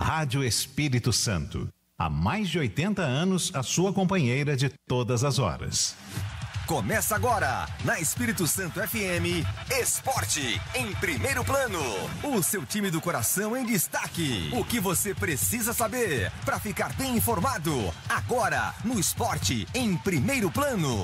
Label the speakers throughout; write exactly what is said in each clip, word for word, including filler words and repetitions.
Speaker 1: Rádio Espírito Santo. Há mais de oitenta anos, a sua companheira de todas as horas.
Speaker 2: Começa agora, na Espírito Santo F M, Esporte em Primeiro Plano. O seu time do coração em destaque. O que você precisa saber para ficar bem informado. Agora, no Esporte em Primeiro Plano.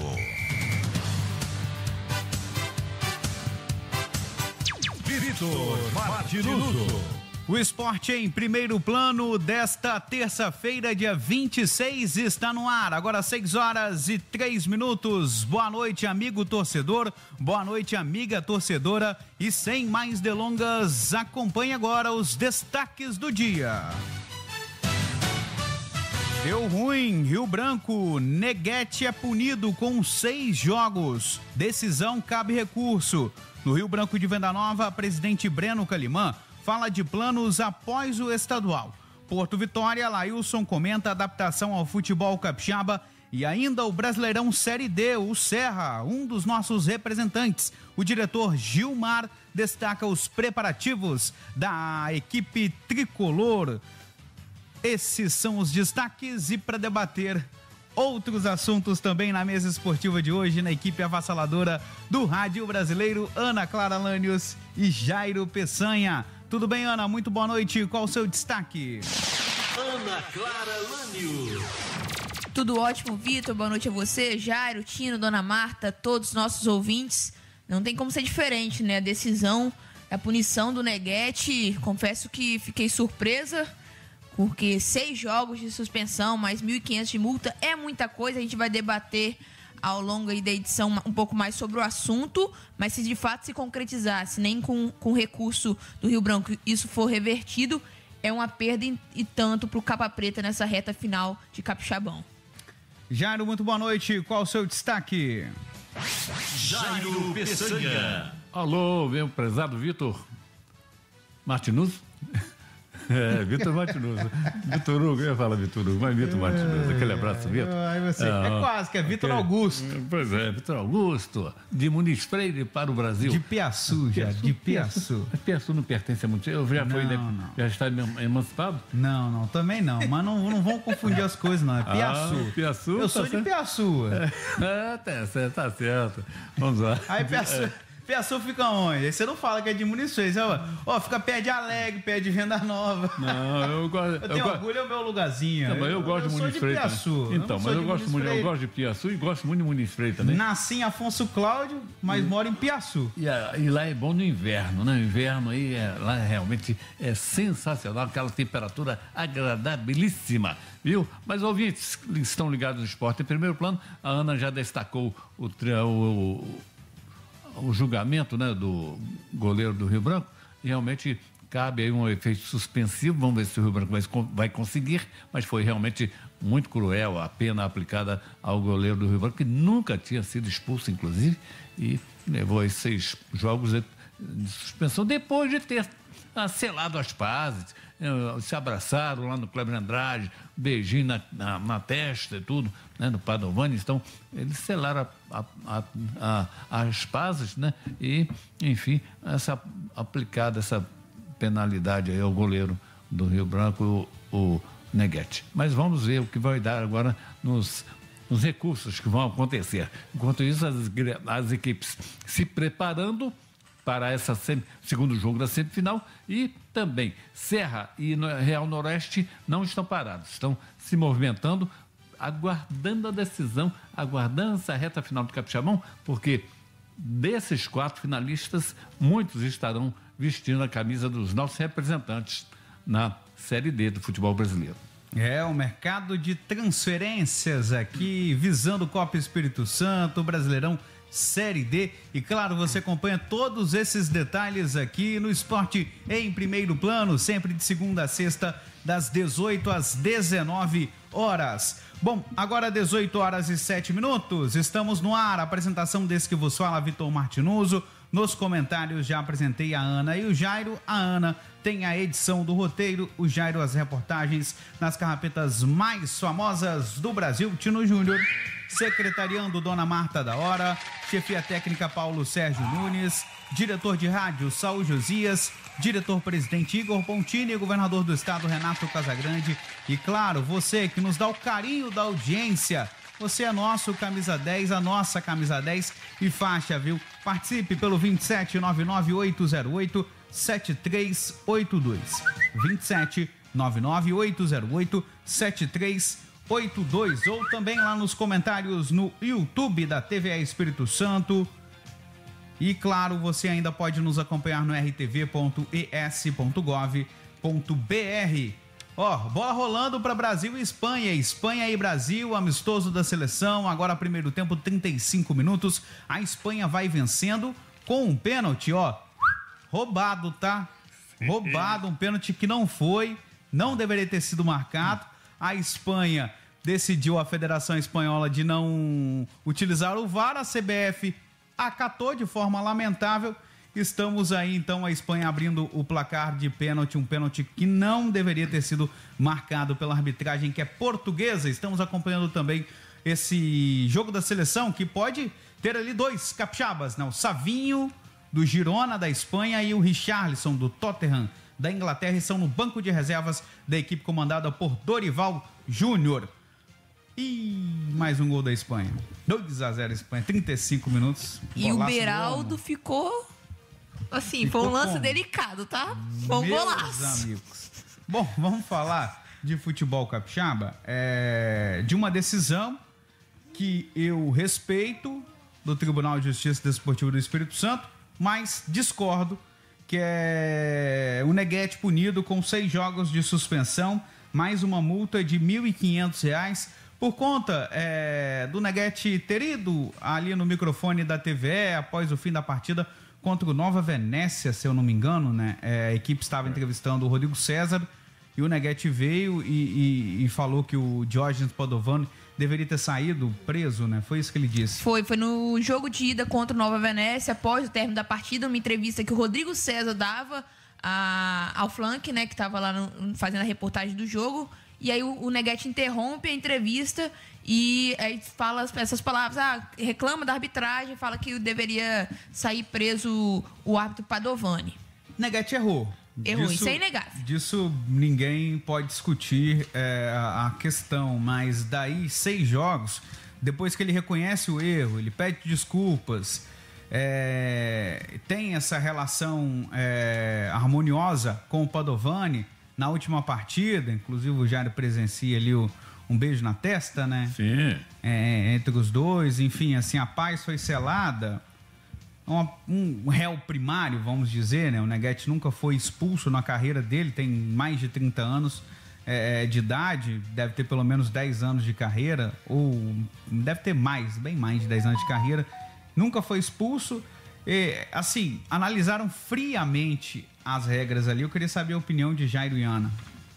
Speaker 3: Vitor Martinuso. O Esporte em Primeiro Plano desta terça-feira, dia vinte e seis, está no ar. Agora seis horas e três minutos. Boa noite, amigo torcedor. Boa noite, amiga torcedora. E sem mais delongas, acompanhe agora os destaques do dia. Deu ruim, Rio Branco. Neguete é punido com seis jogos. Decisão cabe recurso. No Rio Branco de Venda Nova, presidente Breno Calimã fala de planos após o estadual. Porto Vitória, Lailson comenta a adaptação ao futebol capixaba e ainda o Brasileirão Série D, o Serra, um dos nossos representantes. O diretor Gilmar destaca os preparativos da equipe tricolor. Esses são os destaques e para debater outros assuntos também na mesa esportiva de hoje, na equipe avassaladora do Rádio Brasileiro, Ana Clara Lânios e Jairo Peçanha. Tudo bem, Ana? Muito boa noite. Qual o seu destaque?
Speaker 4: Ana Clara Lânios.
Speaker 5: Tudo ótimo, Vitor. Boa noite a você, Jairo, Tino, Dona Marta, todos os nossos ouvintes. Não tem como ser diferente, né? A decisão, a punição do Neguete, confesso que fiquei surpresa, porque seis jogos de suspensão, mais mil e quinhentos de multa, é muita coisa. A gente vai debater ao longo aí da edição um pouco mais sobre o assunto, mas se de fato se concretizar, se nem com, com recurso do Rio Branco isso for revertido, é uma perda e, e tanto para o Capa Preta nessa reta final de Capixabão.
Speaker 3: Jairo, muito boa noite. Qual o seu destaque?
Speaker 4: Jairo Peçanha.
Speaker 6: Alô, meu prezado Vitor Martinuso. É, Vitor Martinuso. Vitor Hugo, eu ia falar Vitor Hugo, mas Vitor Martinuso. Aquele abraço, Vitor.
Speaker 3: Aí você, é, é quase, que é Vitor okay. Augusto.
Speaker 6: Pois é, Vitor Augusto, de Muniz Freire para o Brasil.
Speaker 3: De Piaçu, já, Piaçu, de Piaçu.
Speaker 6: Mas Piaçu não pertence a muito. Eu já
Speaker 3: não,
Speaker 6: foi, né,
Speaker 3: não.
Speaker 6: Já está emancipado?
Speaker 3: Não, não, também não. Mas não, não vão confundir as coisas, não. É Piaçu.
Speaker 6: Ah, Piaçu.
Speaker 3: Eu
Speaker 6: tá
Speaker 3: sou
Speaker 6: certo.
Speaker 3: de Piaçu.
Speaker 6: É, tá certo, tá certo. Vamos lá.
Speaker 3: Aí Piaçu. É. Piaçu fica onde? Aí você não fala que é de Muniz Freire, ó, ó, fica pé de Alegre, pé de Venda Nova.
Speaker 6: Não, eu gosto.
Speaker 3: Eu tenho
Speaker 6: eu
Speaker 3: orgulho, é o meu lugarzinho.
Speaker 6: Não, mas eu, eu gosto eu de Muniz Freire.
Speaker 3: Piaçu.
Speaker 6: Então, mas eu gosto, muito, eu gosto de Piaçu e gosto muito de Muniz Freire também.
Speaker 3: Nasci em Afonso Cláudio, mas hum. moro em Piaçu.
Speaker 6: E, e lá é bom no inverno, né? O inverno aí, é, lá realmente é sensacional, aquela temperatura agradabilíssima, viu? Mas ouvintes que estão ligados no Esporte em Primeiro Plano, a Ana já destacou o, o, o o julgamento, né, do goleiro do Rio Branco. Realmente cabe aí um efeito suspensivo, vamos ver se o Rio Branco vai, vai conseguir, mas foi realmente muito cruel a pena aplicada ao goleiro do Rio Branco, que nunca tinha sido expulso, inclusive, e levou aí seis jogos de, de suspensão, depois de ter ah, selado as pazes, se abraçaram lá no Kleber Andrade, beijinho na, na, na testa e tudo, né, no Padovani. Então eles selaram a, a, a, a, as pazes, né, e enfim, essa, aplicada essa penalidade aí ao goleiro do Rio Branco, o, o Neguete. Mas vamos ver o que vai dar agora nos, nos recursos que vão acontecer. Enquanto isso, as, as equipes se preparando para esse segundo jogo da semifinal, e também Serra e Real Noroeste não estão parados, estão se movimentando, aguardando a decisão, aguardando essa reta final do Capixabão, porque desses quatro finalistas, muitos estarão vestindo a camisa dos nossos representantes na Série D do futebol brasileiro.
Speaker 3: É, o mercado de transferências aqui, visando o Copa Espírito Santo, o Brasileirão Série D, e claro, você acompanha todos esses detalhes aqui no Esporte em Primeiro Plano, sempre de segunda a sexta, das dezoito às dezenove horas. Bom, agora dezoito horas e sete minutos, estamos no ar, a apresentação desse que vos fala, Vitor Martinuso. Nos comentários já apresentei a Ana e o Jairo. A Ana tem a edição do roteiro, o Jairo as reportagens nas carrapetas mais famosas do Brasil. Tino Júnior, secretariando Dona Marta da Hora, chefia técnica Paulo Sérgio Nunes, diretor de rádio Saul Josias, diretor-presidente Igor Pontini e governador do estado Renato Casagrande. E claro, você que nos dá o carinho da audiência, você é nosso camisa dez, a nossa camisa dez e faixa, viu? Participe pelo vinte e sete, nove nove oito zero oito, sete três oito dois. vinte e sete, nove nove oito zero oito, sete três oito dois. Ou também lá nos comentários no YouTube da T V Espírito Santo. E claro, você ainda pode nos acompanhar no r t v ponto e s ponto gov ponto b r. Ó, bola rolando para Brasil e Espanha. Espanha e Brasil, amistoso da seleção. Agora primeiro tempo, trinta e cinco minutos. A Espanha vai vencendo com um pênalti, ó. Roubado, tá? Roubado, um pênalti que não foi, não deveria ter sido marcado. A Espanha decidiu, a Federação Espanhola, de não utilizar o V A R. A C B F acatou de forma lamentável. Estamos aí, então, a Espanha abrindo o placar de pênalti, um pênalti que não deveria ter sido marcado pela arbitragem, que é portuguesa. Estamos acompanhando também esse jogo da seleção, que pode ter ali dois capixabas, né? O Savinho, do Girona, da Espanha, e o Richarlison, do Tottenham, da Inglaterra, e são no banco de reservas da equipe comandada por Dorival Júnior. E mais um gol da Espanha. dois a zero Espanha, trinta e cinco minutos.
Speaker 5: E o Beraldo ficou... Assim, ficou foi um lance como? delicado, tá? Foi um golaço.
Speaker 3: Amigos. Bom, vamos falar de futebol capixaba. É, de uma decisão que eu respeito do Tribunal de Justiça Desportiva do Espírito Santo, mas discordo, que é o Neguete punido com seis jogos de suspensão, mais uma multa de mil e quinhentos reais, por conta é, do Neguete ter ido ali no microfone da T V E após o fim da partida contra o Nova Venécia, se eu não me engano, né? É, a equipe estava entrevistando o Rodrigo César e o Neguete veio e, e, e falou que o Diógenes Padovani deveria ter saído preso, né? Foi isso que ele disse.
Speaker 5: Foi, foi no jogo de ida contra o Nova Venécia, após o término da partida, uma entrevista que o Rodrigo César dava a, ao Flank, né? Que estava lá no, fazendo a reportagem do jogo. E aí o, o Neguete interrompe a entrevista e aí fala essas palavras, ah, reclama da arbitragem, fala que deveria sair preso o árbitro Padovani.
Speaker 3: Neguete errou.
Speaker 5: Errou,
Speaker 3: disso,
Speaker 5: isso é inegável.
Speaker 3: Disso ninguém pode discutir é, a, a questão, mas daí seis jogos, depois que ele reconhece o erro, ele pede desculpas, é, tem essa relação é, harmoniosa com o Padovani. Na última partida, inclusive o Jair presencia ali o, um beijo na testa, né?
Speaker 6: Sim.
Speaker 3: É, entre os dois, enfim, assim, a paz foi selada. Uma, um réu primário, vamos dizer, né? O Neguete nunca foi expulso na carreira dele, tem mais de trinta anos é, de idade, deve ter pelo menos dez anos de carreira, ou deve ter mais, bem mais de dez anos de carreira. Nunca foi expulso. E, assim, analisaram friamente as regras ali. Eu queria saber a opinião de Jairo e Ana.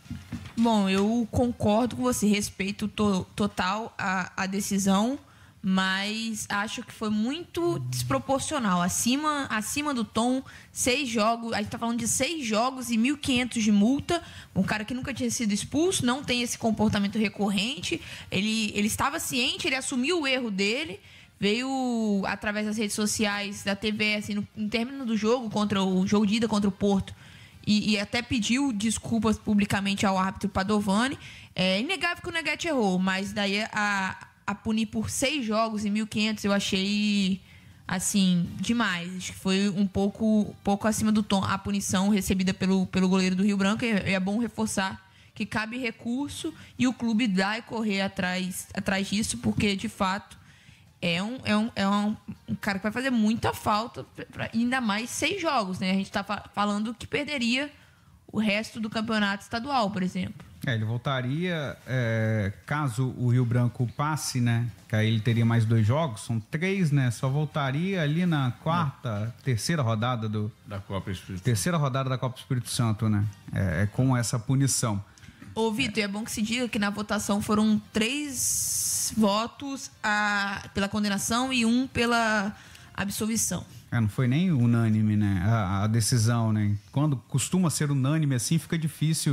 Speaker 5: Bom, eu concordo com você, respeito to- total a, a decisão, mas acho que foi muito desproporcional, acima, acima do tom. Seis jogos, a gente tá falando de seis jogos e mil e quinhentos de multa, um cara que nunca tinha sido expulso, não tem esse comportamento recorrente, ele, ele estava ciente, ele assumiu o erro dele, veio através das redes sociais da T V, assim, no, no término do jogo, contra o jogo de ida contra o Porto, e, e até pediu desculpas publicamente ao árbitro Padovani. É inegável que o Neguete errou, mas daí a, a punir por seis jogos e mil e quinhentos eu achei, assim, demais. Acho que foi um pouco, pouco acima do tom a punição recebida pelo, pelo goleiro do Rio Branco, e é bom reforçar que cabe recurso e o clube vai correr atrás, atrás disso, porque, de fato, É um, é, um, é um, um cara que vai fazer muita falta, pra, ainda mais seis jogos, né? A gente tá fa- falando que perderia o resto do campeonato estadual, por exemplo.
Speaker 3: É, ele voltaria, é, caso o Rio Branco passe, né? Que aí ele teria mais dois jogos, são três, né? Só voltaria ali na quarta, é. terceira rodada do...
Speaker 6: Da Copa Espírito Santo.
Speaker 3: Terceira rodada da Copa Espírito Santo, né? É, é com essa punição.
Speaker 5: Ô, Vitor, é bom que se diga que na votação foram três votos a, pela condenação e um pela absolvição.
Speaker 3: É, não foi nem unânime, né? A, a decisão, né? Quando costuma ser unânime assim, fica difícil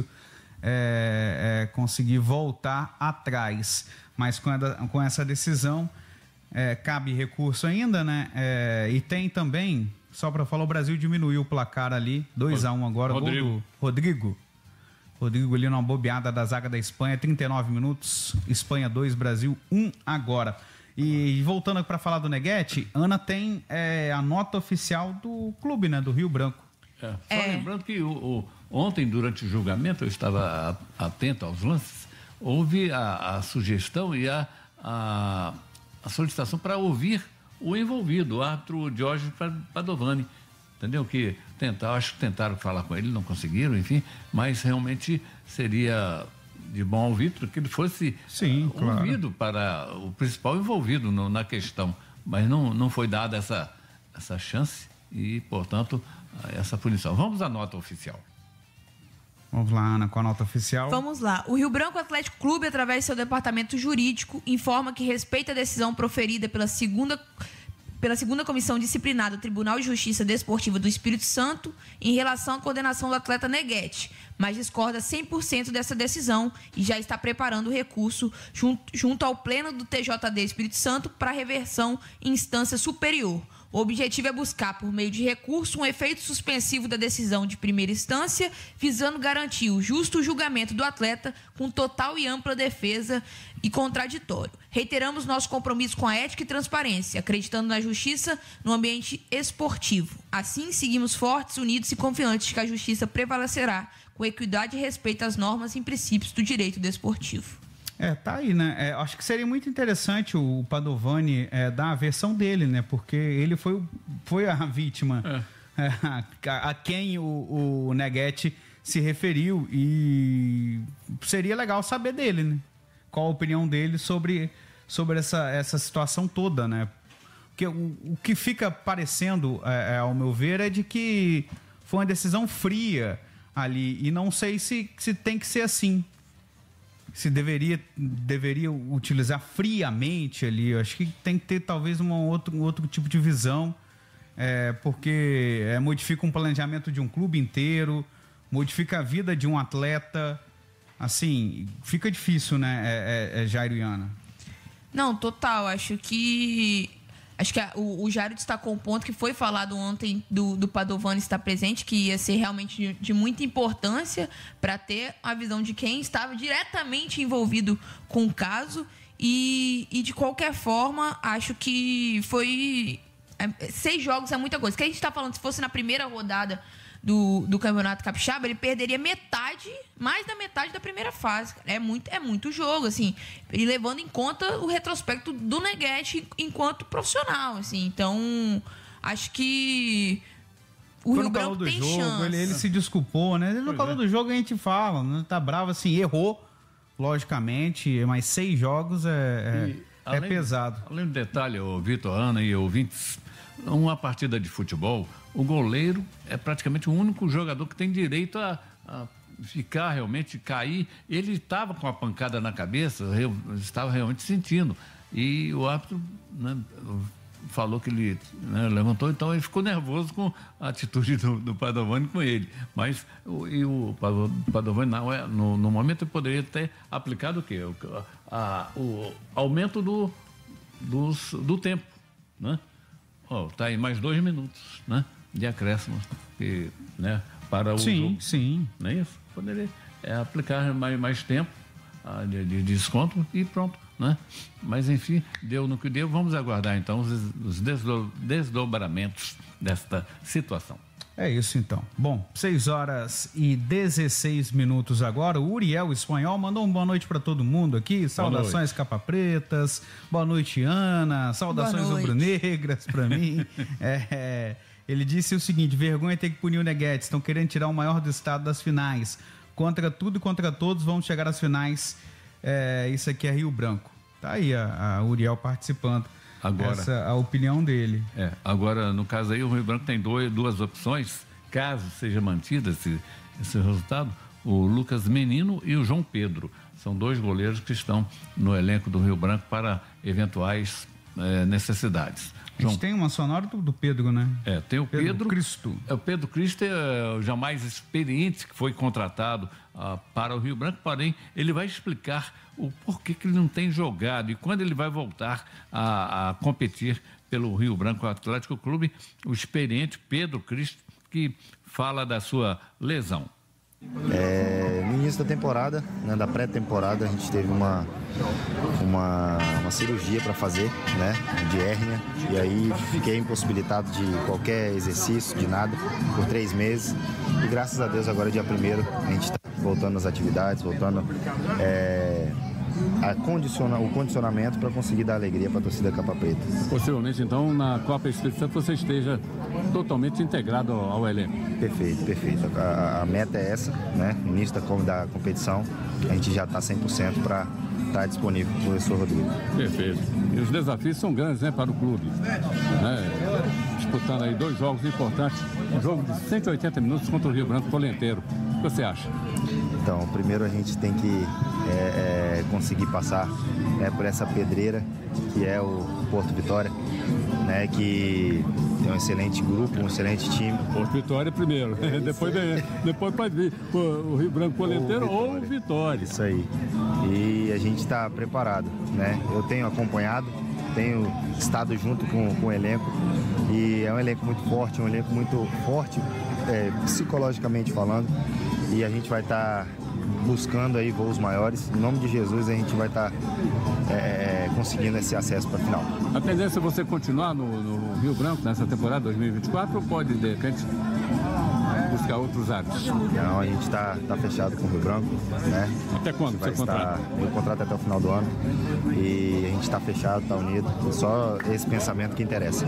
Speaker 3: é, é, conseguir voltar atrás. Mas com, a, com essa decisão, é, cabe recurso ainda, né? É, e tem também, Só para falar, o Brasil diminuiu o placar ali, dois a um agora.
Speaker 6: Rodrigo.
Speaker 3: Gol do Rodrigo. Rodrigo ali numa bobeada da zaga da Espanha, trinta e nove minutos. Espanha dois, Brasil um agora. E voltando para falar do Neguete, Ana tem é, a nota oficial do clube, né? Do Rio Branco.
Speaker 6: É, só
Speaker 5: É.
Speaker 6: lembrando que o, o- ontem, durante o julgamento, eu estava a- atento aos lances, houve a, a sugestão e a, a, a solicitação para ouvir o envolvido, o árbitro Jorge Padovani. Entendeu? Que tentar, acho que tentaram falar com ele, não conseguiram, enfim, mas realmente seria de bom ouvir que ele fosse
Speaker 3: Sim,
Speaker 6: uh,
Speaker 3: claro.
Speaker 6: ouvido para o principal envolvido no- na questão. Mas não, não foi dada essa, essa chance e, portanto, essa punição. Vamos à nota oficial.
Speaker 3: Vamos lá, Ana, com a nota oficial.
Speaker 5: Vamos lá. O Rio Branco Atlético Clube, através de seu departamento jurídico, informa que respeita a decisão proferida pela segunda, pela segunda Comissão Disciplinar do Tribunal de Justiça Desportiva do Espírito Santo em relação à condenação do atleta Neguete, mas discorda cem por cento dessa decisão e já está preparando o recurso junto, junto ao Pleno do T J D Espírito Santo para reversão em instância superior. O objetivo é buscar, por meio de recurso, um efeito suspensivo da decisão de primeira instância, visando garantir o justo julgamento do atleta com total e ampla defesa e contraditório. Reiteramos nosso compromisso com a ética e transparência, acreditando na justiça no ambiente esportivo. Assim, seguimos fortes, unidos e confiantes de que a justiça prevalecerá com equidade e respeito às normas e princípios do direito desportivo.
Speaker 3: É, tá aí, né? É, acho que seria muito interessante o Padovani é, dar a versão dele, né? Porque ele foi, o- foi a vítima é, a, a quem o, o Neguete se referiu e seria legal saber dele, né? Qual a opinião dele sobre, sobre essa, essa situação toda, né? Porque o, o que fica parecendo, é, é, ao meu ver, é de que foi uma decisão fria ali e não sei se, se tem que ser assim. Se deveria, deveria utilizar friamente ali. Eu acho que tem que ter talvez uma outro, um outro tipo de visão, é, porque é, modifica um planejamento de um clube inteiro, modifica a vida de um atleta. Assim, fica difícil, né, é, é, é Jairo e Ana?
Speaker 5: Não, total. Acho que. Acho que a- o, o Jairo destacou um ponto que foi falado ontem do, do Padovani estar presente, que ia ser realmente de, de muita importância para ter a visão de quem estava diretamente envolvido com o caso. E, e de qualquer forma, acho que foi. é, seis jogos é muita coisa. O que a gente está falando, se fosse na primeira rodada do, do Campeonato Capixaba, ele perderia metade, mais da metade da primeira fase. É muito, é muito jogo, assim. E levando em conta o retrospecto do Neguete enquanto profissional, assim. Então, acho que o
Speaker 3: Quando
Speaker 5: Rio
Speaker 3: falou
Speaker 5: Branco
Speaker 3: do
Speaker 5: tem
Speaker 3: jogo,
Speaker 5: chance.
Speaker 3: ele, ele se desculpou, né? Ele não
Speaker 6: Pois
Speaker 3: falou
Speaker 6: é.
Speaker 3: do jogo, a gente fala, né? Tá bravo, assim, errou, logicamente, mas seis jogos é, é,
Speaker 6: E,
Speaker 3: é
Speaker 6: além-
Speaker 3: pesado.
Speaker 6: Além do detalhe, ô Vitor, Ana e ouvintes, uma partida de futebol, o goleiro é praticamente o único jogador que tem direito a, a ficar realmente, cair. Ele estava com a pancada na cabeça, eu estava realmente sentindo. E o árbitro, né, falou que ele, né, levantou, então ele ficou nervoso com a atitude do, do Padovani com ele. Mas o, e o Padovani, não, é, no, no momento, ele poderia ter aplicado o quê? O, a- o aumento do, dos- do tempo, né? Ó, tá aí mais dois minutos, né? De acréscimo, que, né? Para o
Speaker 3: Sim,
Speaker 6: jogo.
Speaker 3: sim.
Speaker 6: Não é isso? Poderia é, aplicar mais, mais tempo ah, de, de desconto e pronto, né? Mas, enfim, deu no que deu. Vamos aguardar, então, os, os desdo- desdobramentos desta situação.
Speaker 3: É isso então. Bom, seis horas e dezesseis minutos agora. O Uriel Espanhol mandou uma boa noite para todo mundo aqui. Saudações capa-pretas. Boa noite, Ana. Saudações
Speaker 5: Boa noite.
Speaker 3: rubro-negras para mim. É, é, ele disse o seguinte: vergonha ter que punir o Neguete. Estão querendo tirar o maior do estado das finais. Contra tudo e contra todos, vamos chegar às finais. É, isso aqui é Rio Branco. Tá aí a, a Uriel participando.
Speaker 6: Agora.
Speaker 3: Essa é a opinião dele.
Speaker 6: É, agora, no caso aí, o Rio Branco tem dois, duas opções, caso seja mantido esse, esse resultado, o Lucas Menino e o João Pedro. São dois goleiros que estão no elenco do Rio Branco para eventuais eh, necessidades.
Speaker 3: A gente tem uma sonora do, do Pedro, né?
Speaker 6: É, tem o
Speaker 3: Pedro
Speaker 6: Pedro,
Speaker 3: Cristo.
Speaker 6: É, o Pedro Cristo é o já mais experiente que foi contratado ah, para o Rio Branco, porém ele vai explicar o porquê que ele não tem jogado e quando ele vai voltar a, a competir pelo Rio Branco Atlético Clube, o experiente Pedro Cristo, que fala da sua lesão.
Speaker 7: É, no início da temporada, né, da pré-temporada, a gente teve uma, uma, uma cirurgia para fazer, né, de hérnia, e aí fiquei impossibilitado de qualquer exercício, de nada, por três meses. E graças a Deus, agora dia primeiro, a gente está voltando às atividades, voltando é, a condicionar, o condicionamento para conseguir dar alegria para a torcida Capa Preta.
Speaker 8: Possivelmente, então, na Copa Espírito Santo você esteja totalmente integrado ao, ao elenco.
Speaker 7: Perfeito, perfeito. A, a meta é essa, né? No início da, da competição, a gente já está cem por cento para estar tá disponível para o professor Rodrigo.
Speaker 8: Perfeito. E os desafios são grandes, né, para o clube. Né? Disputando aí dois jogos importantes, um jogo de cento e oitenta minutos contra o Rio Branco Polenteiro. O que você acha?
Speaker 7: Então, primeiro a gente tem que é, é, conseguir passar, né, por essa pedreira que é o Porto Vitória, né, que tem um excelente grupo, um excelente time.
Speaker 8: Porto Vitória primeiro, depois, depois pode vir o Rio Branco Polenteiro ou o Vitória.
Speaker 7: Isso aí. E a gente está preparado, né? Eu tenho acompanhado, tenho estado junto com, com o elenco e é um elenco muito forte, um elenco muito forte é, psicologicamente falando, e a gente vai estar tá buscando aí voos maiores. Em nome de Jesus, a gente vai estar tá, é, conseguindo esse acesso para a final.
Speaker 8: A tendência é você continuar no, no Rio Branco nessa temporada dois mil e vinte e quatro ou pode, de repente, buscar outros áreas?
Speaker 7: Não, a gente está tá fechado com o Rio Branco, né?
Speaker 8: Até quando
Speaker 7: vai
Speaker 8: seu
Speaker 7: estar,
Speaker 8: contrato?
Speaker 7: Meu contrato é até o final do ano e a gente está fechado, está unido. Só esse pensamento que interessa.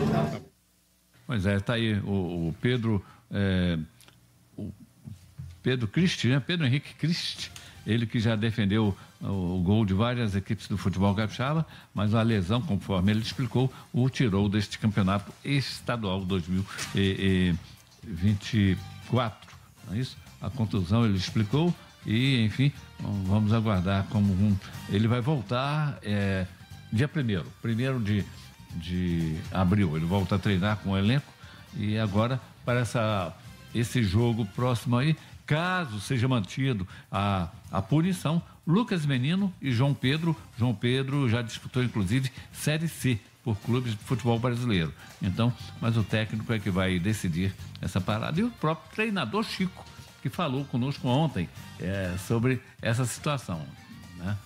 Speaker 6: Pois é, está aí o, o Pedro... É, o Pedro Cristi, né? Pedro Henrique Cristi, ele que já defendeu o, o gol de várias equipes do futebol capixaba, mas a lesão, conforme ele explicou, o tirou deste campeonato estadual dois mil e vinte e quatro, não é isso? A contusão ele explicou e, enfim, vamos aguardar como um, ele vai voltar é, dia primeiro, primeiro de, de abril, ele volta a treinar com o elenco e agora para essa, esse jogo próximo aí, caso seja mantido a, a punição, Lucas Menino e João Pedro, João Pedro já disputou inclusive Série C por clubes de futebol brasileiro. Então, mas o técnico é que vai decidir essa parada. E o próprio treinador Chico, que falou conosco ontem é, sobre essa situação, né?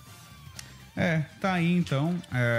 Speaker 3: É, tá aí então,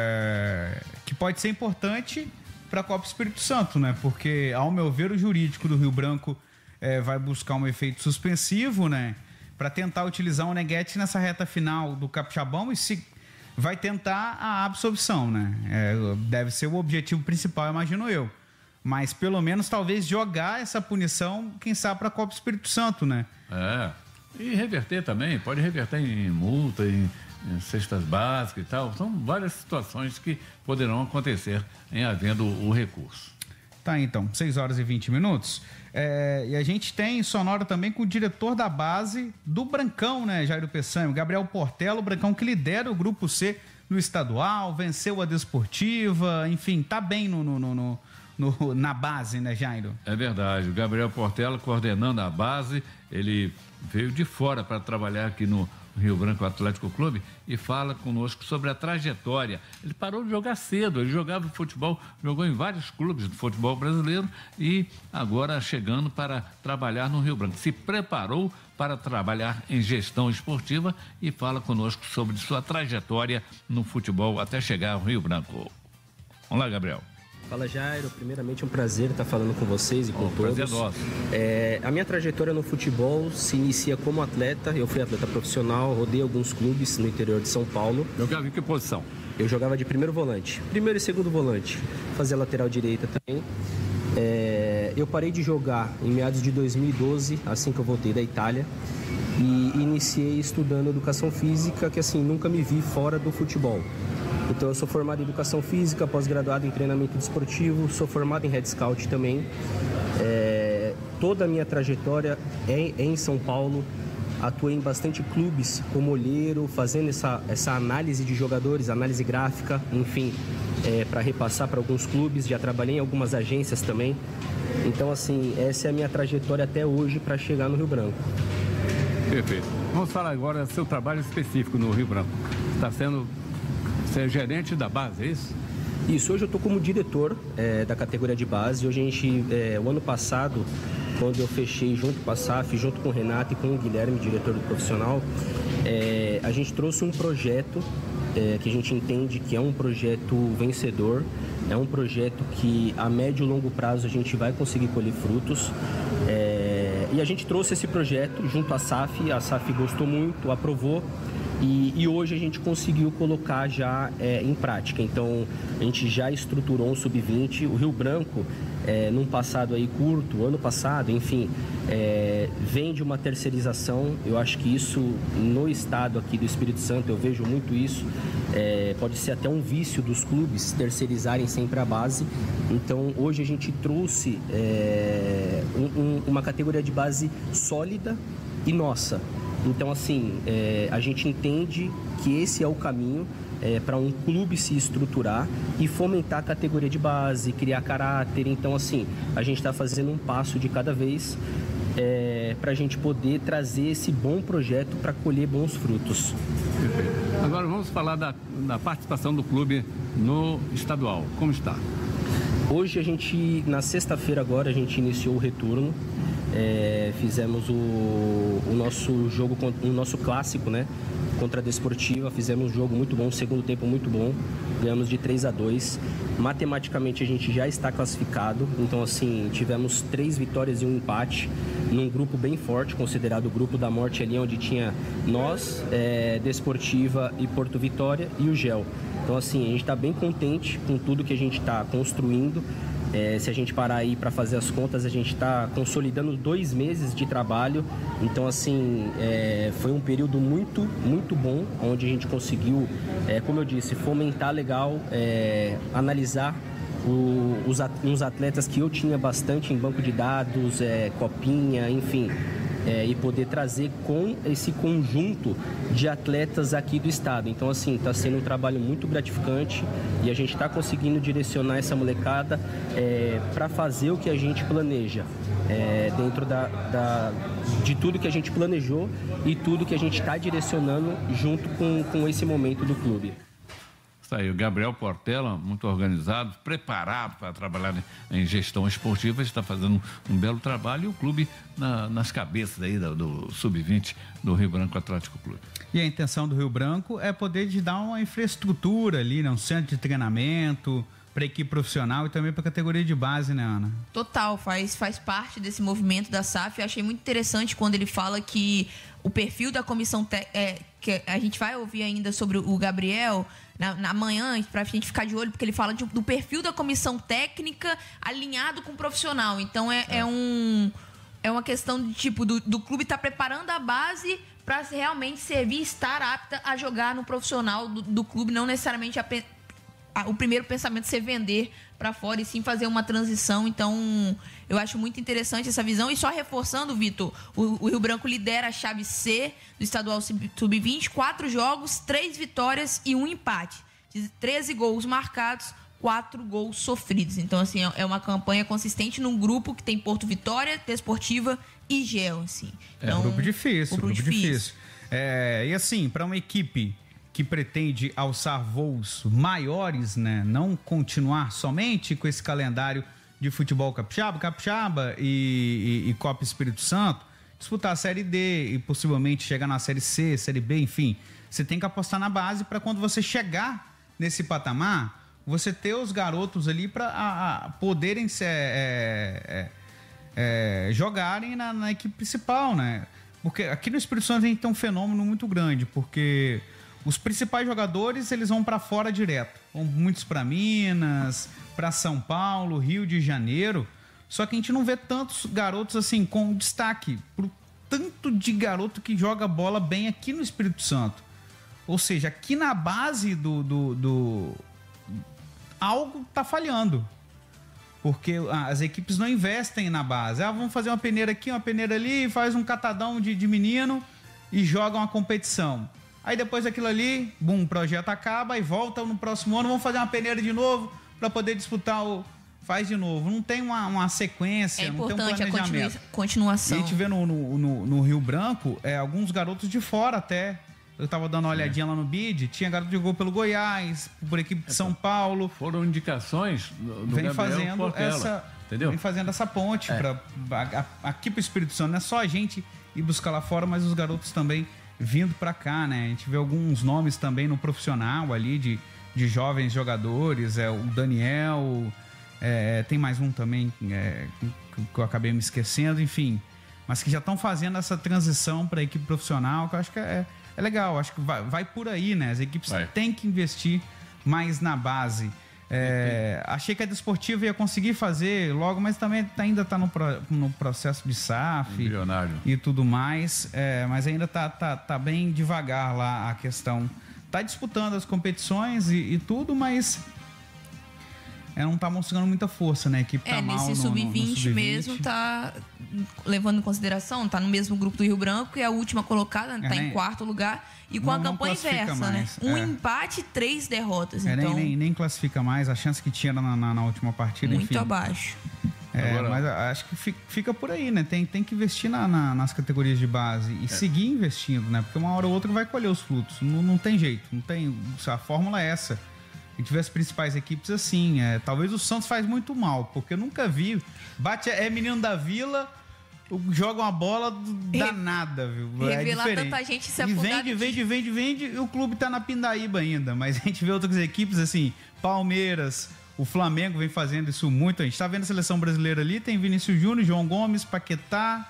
Speaker 3: é, que pode ser importante para a Copa Espírito Santo, né? Porque, ao meu ver, o jurídico do Rio Branco É, vai buscar um efeito suspensivo, né? Para tentar utilizar o Neguete nessa reta final do Capixabão e se vai tentar a absorção, né? É, deve ser o objetivo principal, imagino eu. Mas pelo menos talvez jogar essa punição, quem sabe, para a Copa Espírito Santo, né?
Speaker 6: É. E reverter também, pode reverter em multa, em, em cestas básicas e tal. São várias situações que poderão acontecer em havendo o recurso.
Speaker 3: Tá, então, seis horas e vinte minutos. É, e a gente tem sonora também com o diretor da base do Brancão, né, Jairo Peçanha, Gabriel Portela, o Brancão que lidera o Grupo C no estadual, venceu a Desportiva, enfim, tá bem no, no, no, no, na base, né, Jairo?
Speaker 6: É verdade, o Gabriel Portela coordenando a base, ele veio de fora para trabalhar aqui no Rio Branco Atlético Clube e fala conosco sobre a trajetória. Ele parou de jogar cedo, ele jogava futebol, jogou em vários clubes do futebol brasileiro e agora chegando para trabalhar no Rio Branco. Se preparou para trabalhar em gestão esportiva e fala conosco sobre sua trajetória no futebol até chegar ao Rio Branco. Vamos lá, Gabriel.
Speaker 9: Fala, Jairo. Primeiramente, é um prazer estar falando com vocês e com
Speaker 6: oh,
Speaker 9: todos.
Speaker 6: Prazer nosso.
Speaker 9: É, a minha trajetória no futebol se inicia como atleta. Eu fui atleta profissional, rodei alguns clubes no interior de São Paulo.
Speaker 6: Jogava em que posição?
Speaker 9: Eu jogava de primeiro volante. Primeiro e segundo volante. Fazia lateral direita também. É, eu parei de jogar em meados de dois mil e doze, assim que eu voltei da Itália. E iniciei estudando educação física, que assim, nunca me vi fora do futebol. Então eu sou formado em Educação Física, pós-graduado em Treinamento Desportivo, sou formado em Head Scout também. É, toda a minha trajetória é, é em São Paulo, atuei em bastante clubes como olheiro, fazendo essa, essa análise de jogadores, análise gráfica, enfim, é, para repassar para alguns clubes, já trabalhei em algumas agências também. Então assim, essa é a minha trajetória até hoje para chegar no Rio Branco.
Speaker 8: Perfeito. Vamos falar agora do seu trabalho específico no Rio Branco. Está sendo... Você é gerente da base, é isso?
Speaker 9: Isso, hoje eu estou como diretor é, da categoria de base. Hoje a gente, é, o ano passado, quando eu fechei junto com a S A F, junto com o Renato e com o Guilherme, diretor do profissional, é, a gente trouxe um projeto é, que a gente entende que é um projeto vencedor, é um projeto que a médio e longo prazo a gente vai conseguir colher frutos. É, e a gente trouxe esse projeto junto à S A F, a S A F gostou muito, aprovou. E, e hoje a gente conseguiu colocar já é, em prática. Então, a gente já estruturou um sub vinte. O Rio Branco, é, num passado aí curto, ano passado, enfim, é, vem de uma terceirização. Eu acho que isso, no estado aqui do Espírito Santo, eu vejo muito isso. É, pode ser até um vício dos clubes terceirizarem sempre a base. Então, hoje a gente trouxe é, um, um, uma categoria de base sólida e nossa. Então, assim, é, a gente entende que esse é o caminho é, para um clube se estruturar e fomentar a categoria de base, criar caráter. Então, assim, a gente está fazendo um passo de cada vez é, para a gente poder trazer esse bom projeto para colher bons frutos.
Speaker 8: Perfeito. Agora vamos falar da, da participação do clube no estadual. Como está?
Speaker 9: Hoje a gente, na sexta-feira agora, a gente iniciou o retorno. É, fizemos o, o nosso jogo, o nosso clássico, né, contra a Desportiva. Fizemos um jogo muito bom, um segundo tempo muito bom, ganhamos de três a dois. Matematicamente a gente já está classificado, então assim, tivemos três vitórias e um empate num grupo bem forte, considerado o grupo da morte ali, onde tinha nós, é, Desportiva e Porto Vitória e o Gel. Então assim, a gente está bem contente com tudo que a gente está construindo. É, se a gente parar aí para fazer as contas, a gente está consolidando dois meses de trabalho. Então, assim, é, foi um período muito, muito bom, onde a gente conseguiu, é, como eu disse, fomentar legal, é, analisar o, os, uns atletas que eu tinha bastante em banco de dados, é, copinha, enfim. É, e poder trazer com esse conjunto de atletas aqui do estado. Então, assim, está sendo um trabalho muito gratificante e a gente está conseguindo direcionar essa molecada é, para fazer o que a gente planeja, é, dentro da, da, de tudo que a gente planejou e tudo que a gente está direcionando junto com, com esse momento do clube.
Speaker 6: Está aí o Gabriel Portela, muito organizado, preparado para trabalhar em gestão esportiva, está fazendo um, um belo trabalho e o clube na, nas cabeças aí do, do sub vinte do Rio Branco Atlético Clube.
Speaker 3: E a intenção do Rio Branco é poder de dar uma infraestrutura ali, né? Um centro de treinamento para a equipe profissional e também para a categoria de base, né, Ana?
Speaker 5: Total, faz, faz parte desse movimento da S A F. Eu achei muito interessante quando ele fala que o perfil da comissão, te- é, que a gente vai ouvir ainda sobre o Gabriel na, na manhã, para a gente ficar de olho, porque ele fala de, do perfil da comissão técnica alinhado com o profissional. Então é, é. é, um, é uma questão de tipo do, do clube estar tá preparando a base para realmente servir e estar apta a jogar no profissional do, do clube, não necessariamente a, a, o primeiro pensamento ser vender para fora e sim fazer uma transição. Então eu acho muito interessante essa visão. E só reforçando, Vitor, o, o Rio Branco lidera a chave C do estadual sub vinte, quatro jogos, três vitórias e um empate. treze gols marcados, quatro gols sofridos. Então, assim, é uma campanha consistente num grupo que tem Porto Vitória, Desportiva e Gel, assim.
Speaker 3: Então, é um grupo difícil,
Speaker 5: um grupo,
Speaker 3: grupo
Speaker 5: difícil.
Speaker 3: difícil. É, e assim, para uma equipe que pretende alçar voos maiores, né, não continuar somente com esse calendário de futebol capixaba, capixaba e, e, e Copa Espírito Santo, disputar a Série D e possivelmente chegar na Série C, Série B, enfim, você tem que apostar na base para quando você chegar nesse patamar, você ter os garotos ali para poderem ser, é, é, é, jogarem na, na equipe principal, né? Porque aqui no Espírito Santo a gente tem um fenômeno muito grande, porque os principais jogadores, eles vão para fora direto. Vão muitos para Minas, para São Paulo, Rio de Janeiro. Só que a gente não vê tantos garotos assim com destaque pro tanto de garoto que joga bola bem aqui no Espírito Santo. Ou seja, aqui na base do... do, do... algo tá falhando. Porque as equipes não investem na base. Ah, vamos fazer uma peneira aqui, uma peneira ali, faz um catadão de, de menino e joga uma competição. Aí depois daquilo ali, bum, o projeto acaba e volta no próximo ano, vamos fazer uma peneira de novo para poder disputar o... Faz de novo. Não tem uma, uma sequência,
Speaker 5: é
Speaker 3: não tem um
Speaker 5: importante
Speaker 3: planejamento.
Speaker 5: a continuação.
Speaker 3: E a gente vê no, no, no, no Rio Branco é, alguns garotos de fora até. eu tava dando uma olhadinha lá no bid, tinha garoto que jogou pelo Goiás, por equipe de São Paulo.
Speaker 6: Foram indicações do, do
Speaker 3: vem
Speaker 6: Gabriel
Speaker 3: fazendo
Speaker 6: Portela,
Speaker 3: essa,
Speaker 6: entendeu?
Speaker 3: Vem fazendo essa ponte
Speaker 6: É.
Speaker 3: para aqui pro Espírito Santo. Não é só a gente ir buscar lá fora, mas os garotos também vindo para cá, né? A gente vê alguns nomes também no profissional ali de, de jovens jogadores, é o Daniel, é, tem mais um também é, que, que eu acabei me esquecendo, enfim, mas que já estão fazendo essa transição para a equipe profissional, que eu acho que é, é legal, acho que vai, vai por aí, né? As equipes
Speaker 6: Vai.
Speaker 3: têm que investir mais na base. É, achei que a Desportiva ia conseguir fazer logo, mas também ainda está no, pro, no processo de S A F
Speaker 6: Milionário.
Speaker 3: e tudo mais, é, mas ainda tá, tá, tá bem devagar lá a questão. Tá disputando as competições e, e tudo, mas é, não tá mostrando muita força, né? A equipe tá
Speaker 5: É,
Speaker 3: mal
Speaker 5: nesse
Speaker 3: no,
Speaker 5: sub
Speaker 3: no,
Speaker 5: vinte
Speaker 3: no sub vinte
Speaker 5: mesmo, tá levando em consideração, tá no mesmo grupo do Rio Branco, que é a última colocada, tá
Speaker 3: É, nem-
Speaker 5: em quarto lugar, e com
Speaker 3: não-
Speaker 5: a
Speaker 3: não
Speaker 5: campanha
Speaker 3: classifica
Speaker 5: inversa,
Speaker 3: mais,
Speaker 5: né? Um
Speaker 3: é.
Speaker 5: empate, três derrotas,
Speaker 3: É,
Speaker 5: então
Speaker 3: nem, nem, nem classifica mais, a chance que tinha na, na, na última partida,
Speaker 5: muito
Speaker 3: enfim.
Speaker 5: abaixo.
Speaker 3: É,
Speaker 6: Agora-
Speaker 3: mas acho que fi- fica por aí, né? Tem, tem que investir na, na- nas categorias de base e seguir investindo, né? Porque uma hora ou outra vai colher os frutos. Não, não tem jeito, não tem. A fórmula é essa. A gente vê as principais equipes assim. É, talvez o Santos faz muito mal, porque eu nunca vi. Bate, é menino da vila, joga uma bola danada, viu? É
Speaker 5: Revelar
Speaker 3: diferente.
Speaker 5: tanta gente se
Speaker 3: E
Speaker 5: afogado
Speaker 3: vende,
Speaker 5: de-
Speaker 3: vende, vende, vende, e o clube tá na pindaíba ainda. Mas a gente vê outras equipes assim, Palmeiras. O Flamengo vem fazendo isso muito. A gente tá vendo a seleção brasileira ali, tem Vinícius Júnior, João Gomes, Paquetá.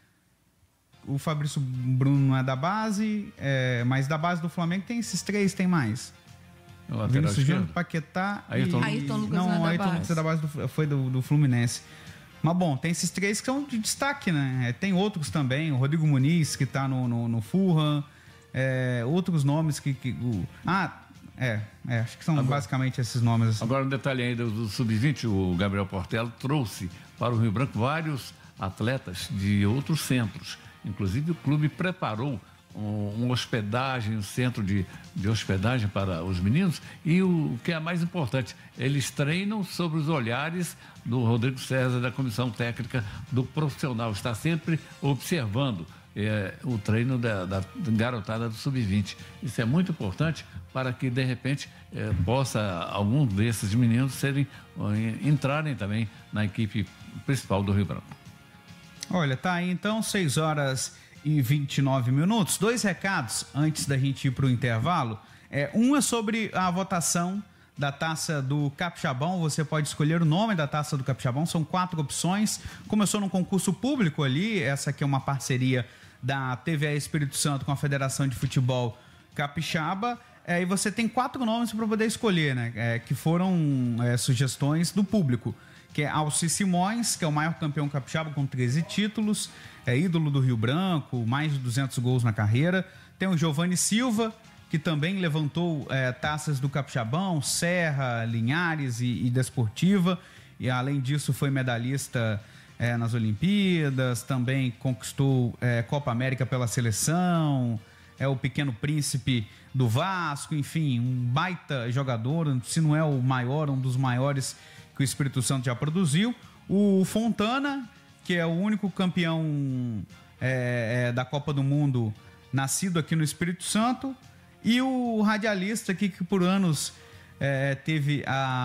Speaker 3: O Fabrício Bruno não é da base, é, mas da base do Flamengo tem esses três, tem mais.
Speaker 6: O lateral
Speaker 3: Vinícius Júnior,
Speaker 6: esquerdo.
Speaker 3: Paquetá
Speaker 6: Ayrton
Speaker 3: e...
Speaker 6: Lucas.
Speaker 5: Ayrton Lucas não é
Speaker 3: não,
Speaker 5: da
Speaker 3: Ayrton
Speaker 5: base.
Speaker 3: Lucas é da base do, foi do, do Fluminense. Mas bom, tem esses três que são de destaque, né? É, tem outros também, o Rodrigo Muniz, que tá no, no, no Fulham, é, outros nomes que... que o, ah, é, é, acho que são
Speaker 6: Agora-
Speaker 3: basicamente esses nomes. Assim.
Speaker 6: Agora, um detalhe ainda do sub vinte, o Gabriel Portela trouxe para o Rio Branco vários atletas de outros centros. Inclusive, o clube preparou um, uma hospedagem, um centro de, de hospedagem para os meninos. E o, o que é mais importante, eles treinam sobre os olhares do Rodrigo César, da comissão técnica do profissional. Está sempre observando é, o treino da, da garotada do sub vinte. Isso é muito importante para que, de repente, é, possa alguns desses meninos serem, entrarem também na equipe principal do Rio Branco.
Speaker 3: Olha, tá aí então, seis horas e vinte e nove minutos. Dois recados antes da gente ir para o intervalo. É, um é sobre a votação da Taça do Capixabão. Você pode escolher o nome da Taça do Capixabão. São quatro opções. Começou num concurso público ali. Essa aqui é uma parceria da T V E Espírito Santo com a Federação de Futebol Capixaba. É, e você tem quatro nomes para poder escolher, né? É, que foram é, sugestões do público. Que é Alci Simões, que é o maior campeão capixaba com treze títulos, é ídolo do Rio Branco, mais de duzentos gols na carreira. Tem o Giovanni Silva, que também levantou é, taças do Capixabão, Serra, Linhares e, e Desportiva. E além disso foi medalhista é, nas Olimpíadas, também conquistou é, Copa América pela seleção, é o Pequeno Príncipe do Vasco, enfim, um baita jogador, se não é o maior, um dos maiores que o Espírito Santo já produziu. O Fontana, que é o único campeão é, é, da Copa do Mundo nascido aqui no Espírito Santo. E o radialista aqui que por anos é, teve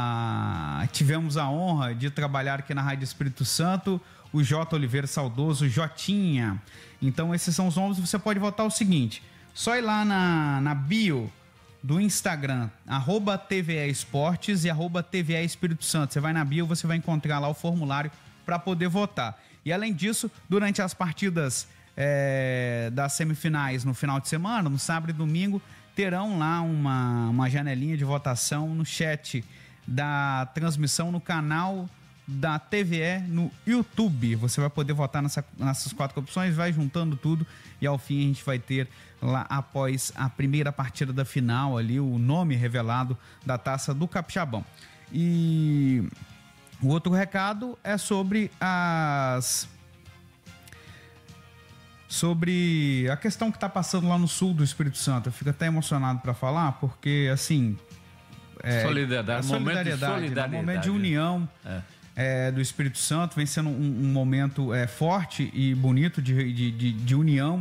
Speaker 3: a, tivemos a honra de trabalhar aqui na Rádio Espírito Santo, o J. Oliveira Saudoso, Jotinha. Então esses são os nomes. Você pode votar o seguinte, só ir lá na, na bio do Instagram, arroba T V E Esportes e arroba T V E Espírito Santo. Você vai na bio, você vai encontrar lá o formulário para poder votar. E além disso, durante as partidas é, das semifinais no final de semana, no sábado e domingo, terão lá uma, uma janelinha de votação no chat da transmissão no canal da T V E no YouTube. Você vai poder votar nessa, nessas quatro opções, vai juntando tudo e ao fim a gente vai ter lá após a primeira partida da final ali o nome revelado da Taça do Capixabão. E o outro recado é sobre as sobre a questão que está passando lá no sul do Espírito Santo. Eu fico até emocionado para falar porque assim é,
Speaker 6: solidariedade,
Speaker 3: a solidariedade,
Speaker 6: momento de solidariedade,
Speaker 3: né? Um momento de união.
Speaker 6: É.
Speaker 3: É, do Espírito Santo, vem sendo um, um momento é, forte e bonito de, de, de, de união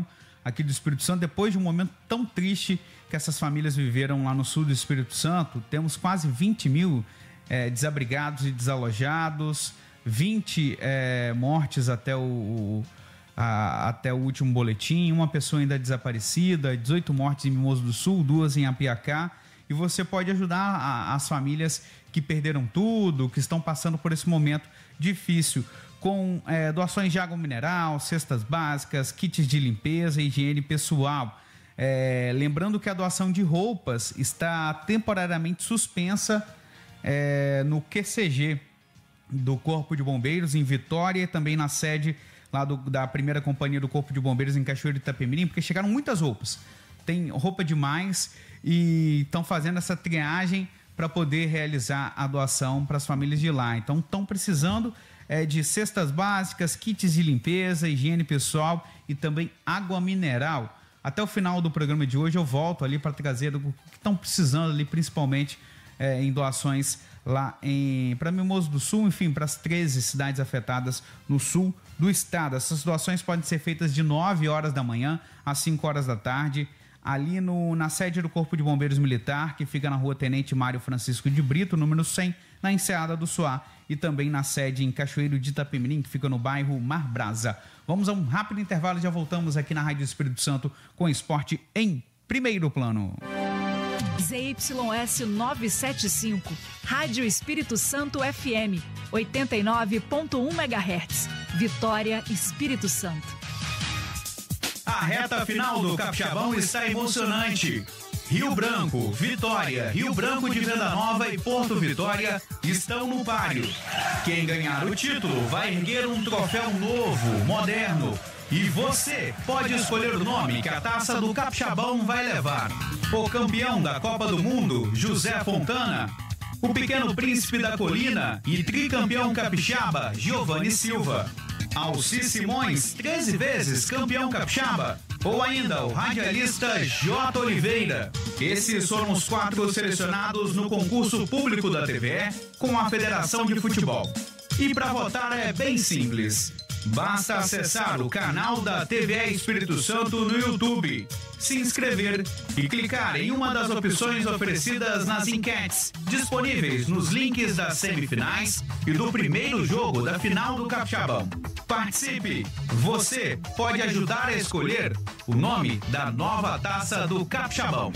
Speaker 3: aqui do Espírito Santo, depois de um momento tão triste que essas famílias viveram lá no sul do Espírito Santo. Temos quase vinte mil é, desabrigados e desalojados, vinte é, mortes até o, o, a, até o último boletim, uma pessoa ainda desaparecida, dezoito mortes em Mimoso do Sul, duas em Apiacá. E você pode ajudar a, as famílias que perderam tudo, que estão passando por esse momento difícil, com é, doações de água mineral, cestas básicas, kits de limpeza e higiene pessoal. É, lembrando que a doação de roupas está temporariamente suspensa é, no Q C G do Corpo de Bombeiros em Vitória e também na sede lá do, da primeira companhia do Corpo de Bombeiros em Cachoeiro de Itapemirim, porque chegaram muitas roupas. Tem roupa demais e estão fazendo essa triagem para poder realizar a doação para as famílias de lá. Então estão precisando é, de cestas básicas, kits de limpeza, higiene pessoal e também água mineral. Até o final do programa de hoje eu volto ali para trazer o que estão precisando ali, principalmente é, em doações lá para Mimoso do Sul, enfim, para as treze cidades afetadas no sul do estado. Essas doações podem ser feitas de nove horas da manhã às cinco horas da tarde, ali no, na sede do Corpo de Bombeiros Militar, que fica na rua Tenente Mário Francisco de Brito, número cem, na Enseada do Suá, e também na sede em Cachoeiro de Itapemirim, que fica no bairro Mar Brasa. Vamos a um rápido intervalo e já voltamos aqui na Rádio Espírito Santo com esporte em primeiro plano.
Speaker 10: Z Y S novecentos e setenta e cinco, Rádio Espírito Santo F M, oitenta e nove ponto um megahertz, Vitória, Espírito Santo.
Speaker 3: A reta final do Capixabão está emocionante. Rio Branco, Vitória, Rio Branco de Venda Nova e Porto Vitória estão no páreo. Quem ganhar o título vai erguer um troféu novo, moderno. E você pode escolher o nome que a taça do Capixabão vai levar. O campeão da Copa do Mundo, José Fontana. O pequeno príncipe da colina e tricampeão capixaba, Giovanni Silva. Alci Simões, treze vezes campeão capixaba. Ou ainda o radialista J. Oliveira. Esses foram os quatro selecionados no concurso público da T V E com a Federação de Futebol. E para votar é bem simples. Basta acessar o canal da T V E Espírito Santo no YouTube, se inscrever e clicar em uma das opções oferecidas nas enquetes, disponíveis nos links das semifinais e do primeiro jogo da final do Capixabão. Participe! Você pode ajudar a escolher o nome da nova taça do Capixabão.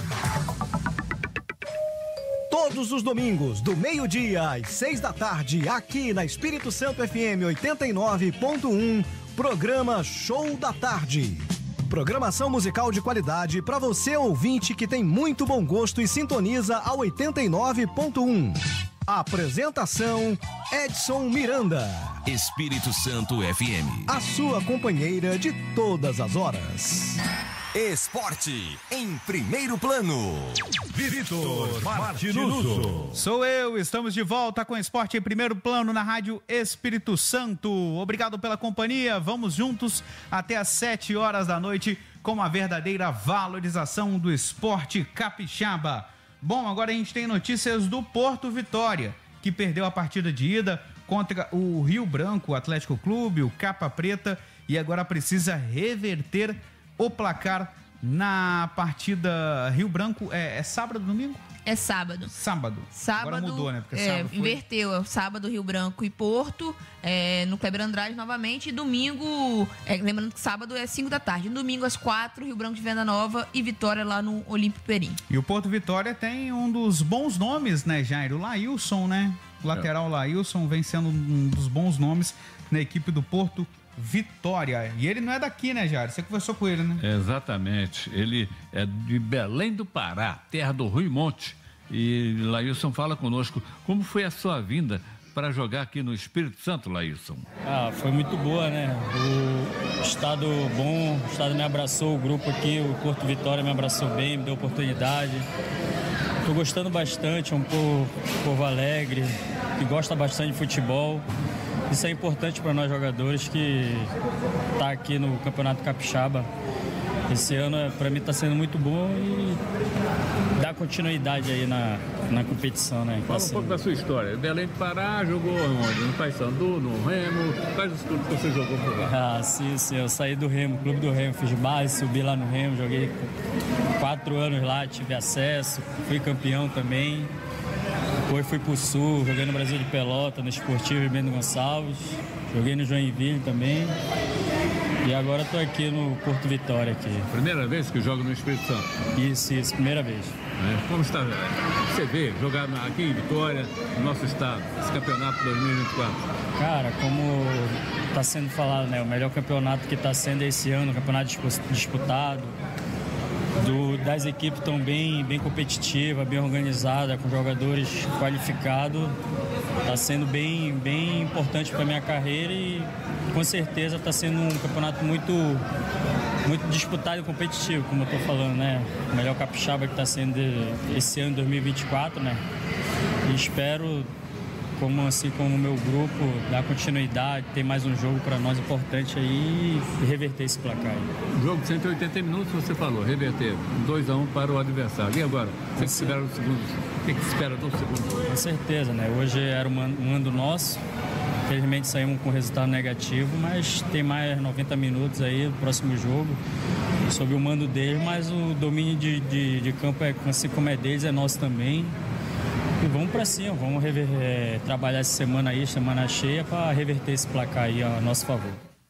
Speaker 11: Todos os domingos, do meio-dia às seis da tarde, aqui na Espírito Santo F M oitenta e nove ponto um, programa Show da Tarde. Programação musical de qualidade para você ouvinte que tem muito bom gosto e sintoniza a oitenta e nove ponto um. Apresentação, Edson Miranda.
Speaker 2: Espírito Santo F M.
Speaker 11: A sua companheira de todas as horas.
Speaker 2: Esporte em primeiro plano.
Speaker 3: Vitor Martinuso. Sou eu, estamos de volta com Esporte em Primeiro Plano na Rádio Espírito Santo. Obrigado pela companhia, vamos juntos até às sete horas da noite com uma verdadeira valorização do esporte capixaba. Bom, agora a gente tem notícias do Porto Vitória, que perdeu a partida de ida contra o Rio Branco Atlético Clube, o Capa Preta, e agora precisa reverter o placar na partida Rio Branco. É, é sábado, domingo?
Speaker 5: É sábado.
Speaker 3: Sábado.
Speaker 5: Sábado.
Speaker 3: Agora mudou, né? Porque
Speaker 5: é,
Speaker 3: sábado foi...
Speaker 5: inverteu. É sábado, Rio Branco e Porto, é, no Kleber Andrade novamente. E domingo, é, lembrando que sábado é cinco da tarde. Domingo às quatro, Rio Branco de Venda Nova e Vitória lá no Olímpio Perim.
Speaker 3: E o Porto Vitória tem um dos bons nomes, né, Jair? O Laílson, né? O lateral Laílson vem sendo um dos bons nomes na equipe do Porto Vitória. E ele não é daqui, né, Jair? Você conversou com ele, né?
Speaker 6: Exatamente. Ele é de Belém do Pará, terra do Rui Monte. E Laílson fala conosco como foi a sua vinda para jogar aqui no Espírito Santo, Laílson.
Speaker 12: Ah, foi muito boa, né? O estado bom, o estado me abraçou, o grupo aqui, o Porto Vitória me abraçou bem, me deu oportunidade. Estou gostando bastante, é um povo, povo alegre, que gosta bastante de futebol. Isso é importante para nós jogadores que tá aqui no Campeonato Capixaba. esse ano para mim está sendo muito bom e dá continuidade aí na, na competição, né?
Speaker 8: Fala um pouco da sua história. Belém do Pará, jogou onde? No Paysandu, no Remo? Quais os clubes que você jogou por lá?
Speaker 12: Ah, sim, sim. Eu saí do Remo, Clube do Remo, fiz base, subi lá no Remo, joguei quatro anos lá, tive acesso, fui campeão também. Depois fui pro Sul, joguei no Brasil de Pelota, no Esportivo Bento Gonçalves, joguei no Joinville também. E agora estou aqui no Porto Vitória aqui.
Speaker 8: Primeira vez que joga no Espírito Santo?
Speaker 12: Isso, isso, primeira vez.
Speaker 8: É, como está você vê jogar aqui em Vitória, no nosso estado, esse campeonato dois mil e vinte e quatro?
Speaker 12: Cara, como está sendo falado, né? O melhor campeonato que está sendo esse ano, um campeonato disputado. Do, das equipes estão bem, bem competitivas, bem organizadas, com jogadores qualificados. Está sendo bem, bem importante para a minha carreira e com certeza está sendo um campeonato muito, muito disputado e competitivo, como eu estou falando, né? O melhor capixaba que está sendo esse ano, dois mil e vinte e quatro, né? E espero, como assim como o meu grupo, dar continuidade, ter mais um jogo para nós importante aí e reverter esse placar aí.
Speaker 8: Um jogo de cento e oitenta minutos, você falou, reverter, dois a um para o adversário. E agora? O que, que espera no segundo? O que, que espera no segundo?
Speaker 12: Com certeza, né? Hoje era um mando nosso, infelizmente saímos com resultado negativo, mas tem mais noventa minutos aí no próximo jogo, sob o mando deles, mas o domínio de, de, de campo, é, assim como é deles, é nosso também. E vamos para cima, vamos rever, é, trabalhar essa semana aí, semana cheia, para reverter esse placar aí a nosso favor.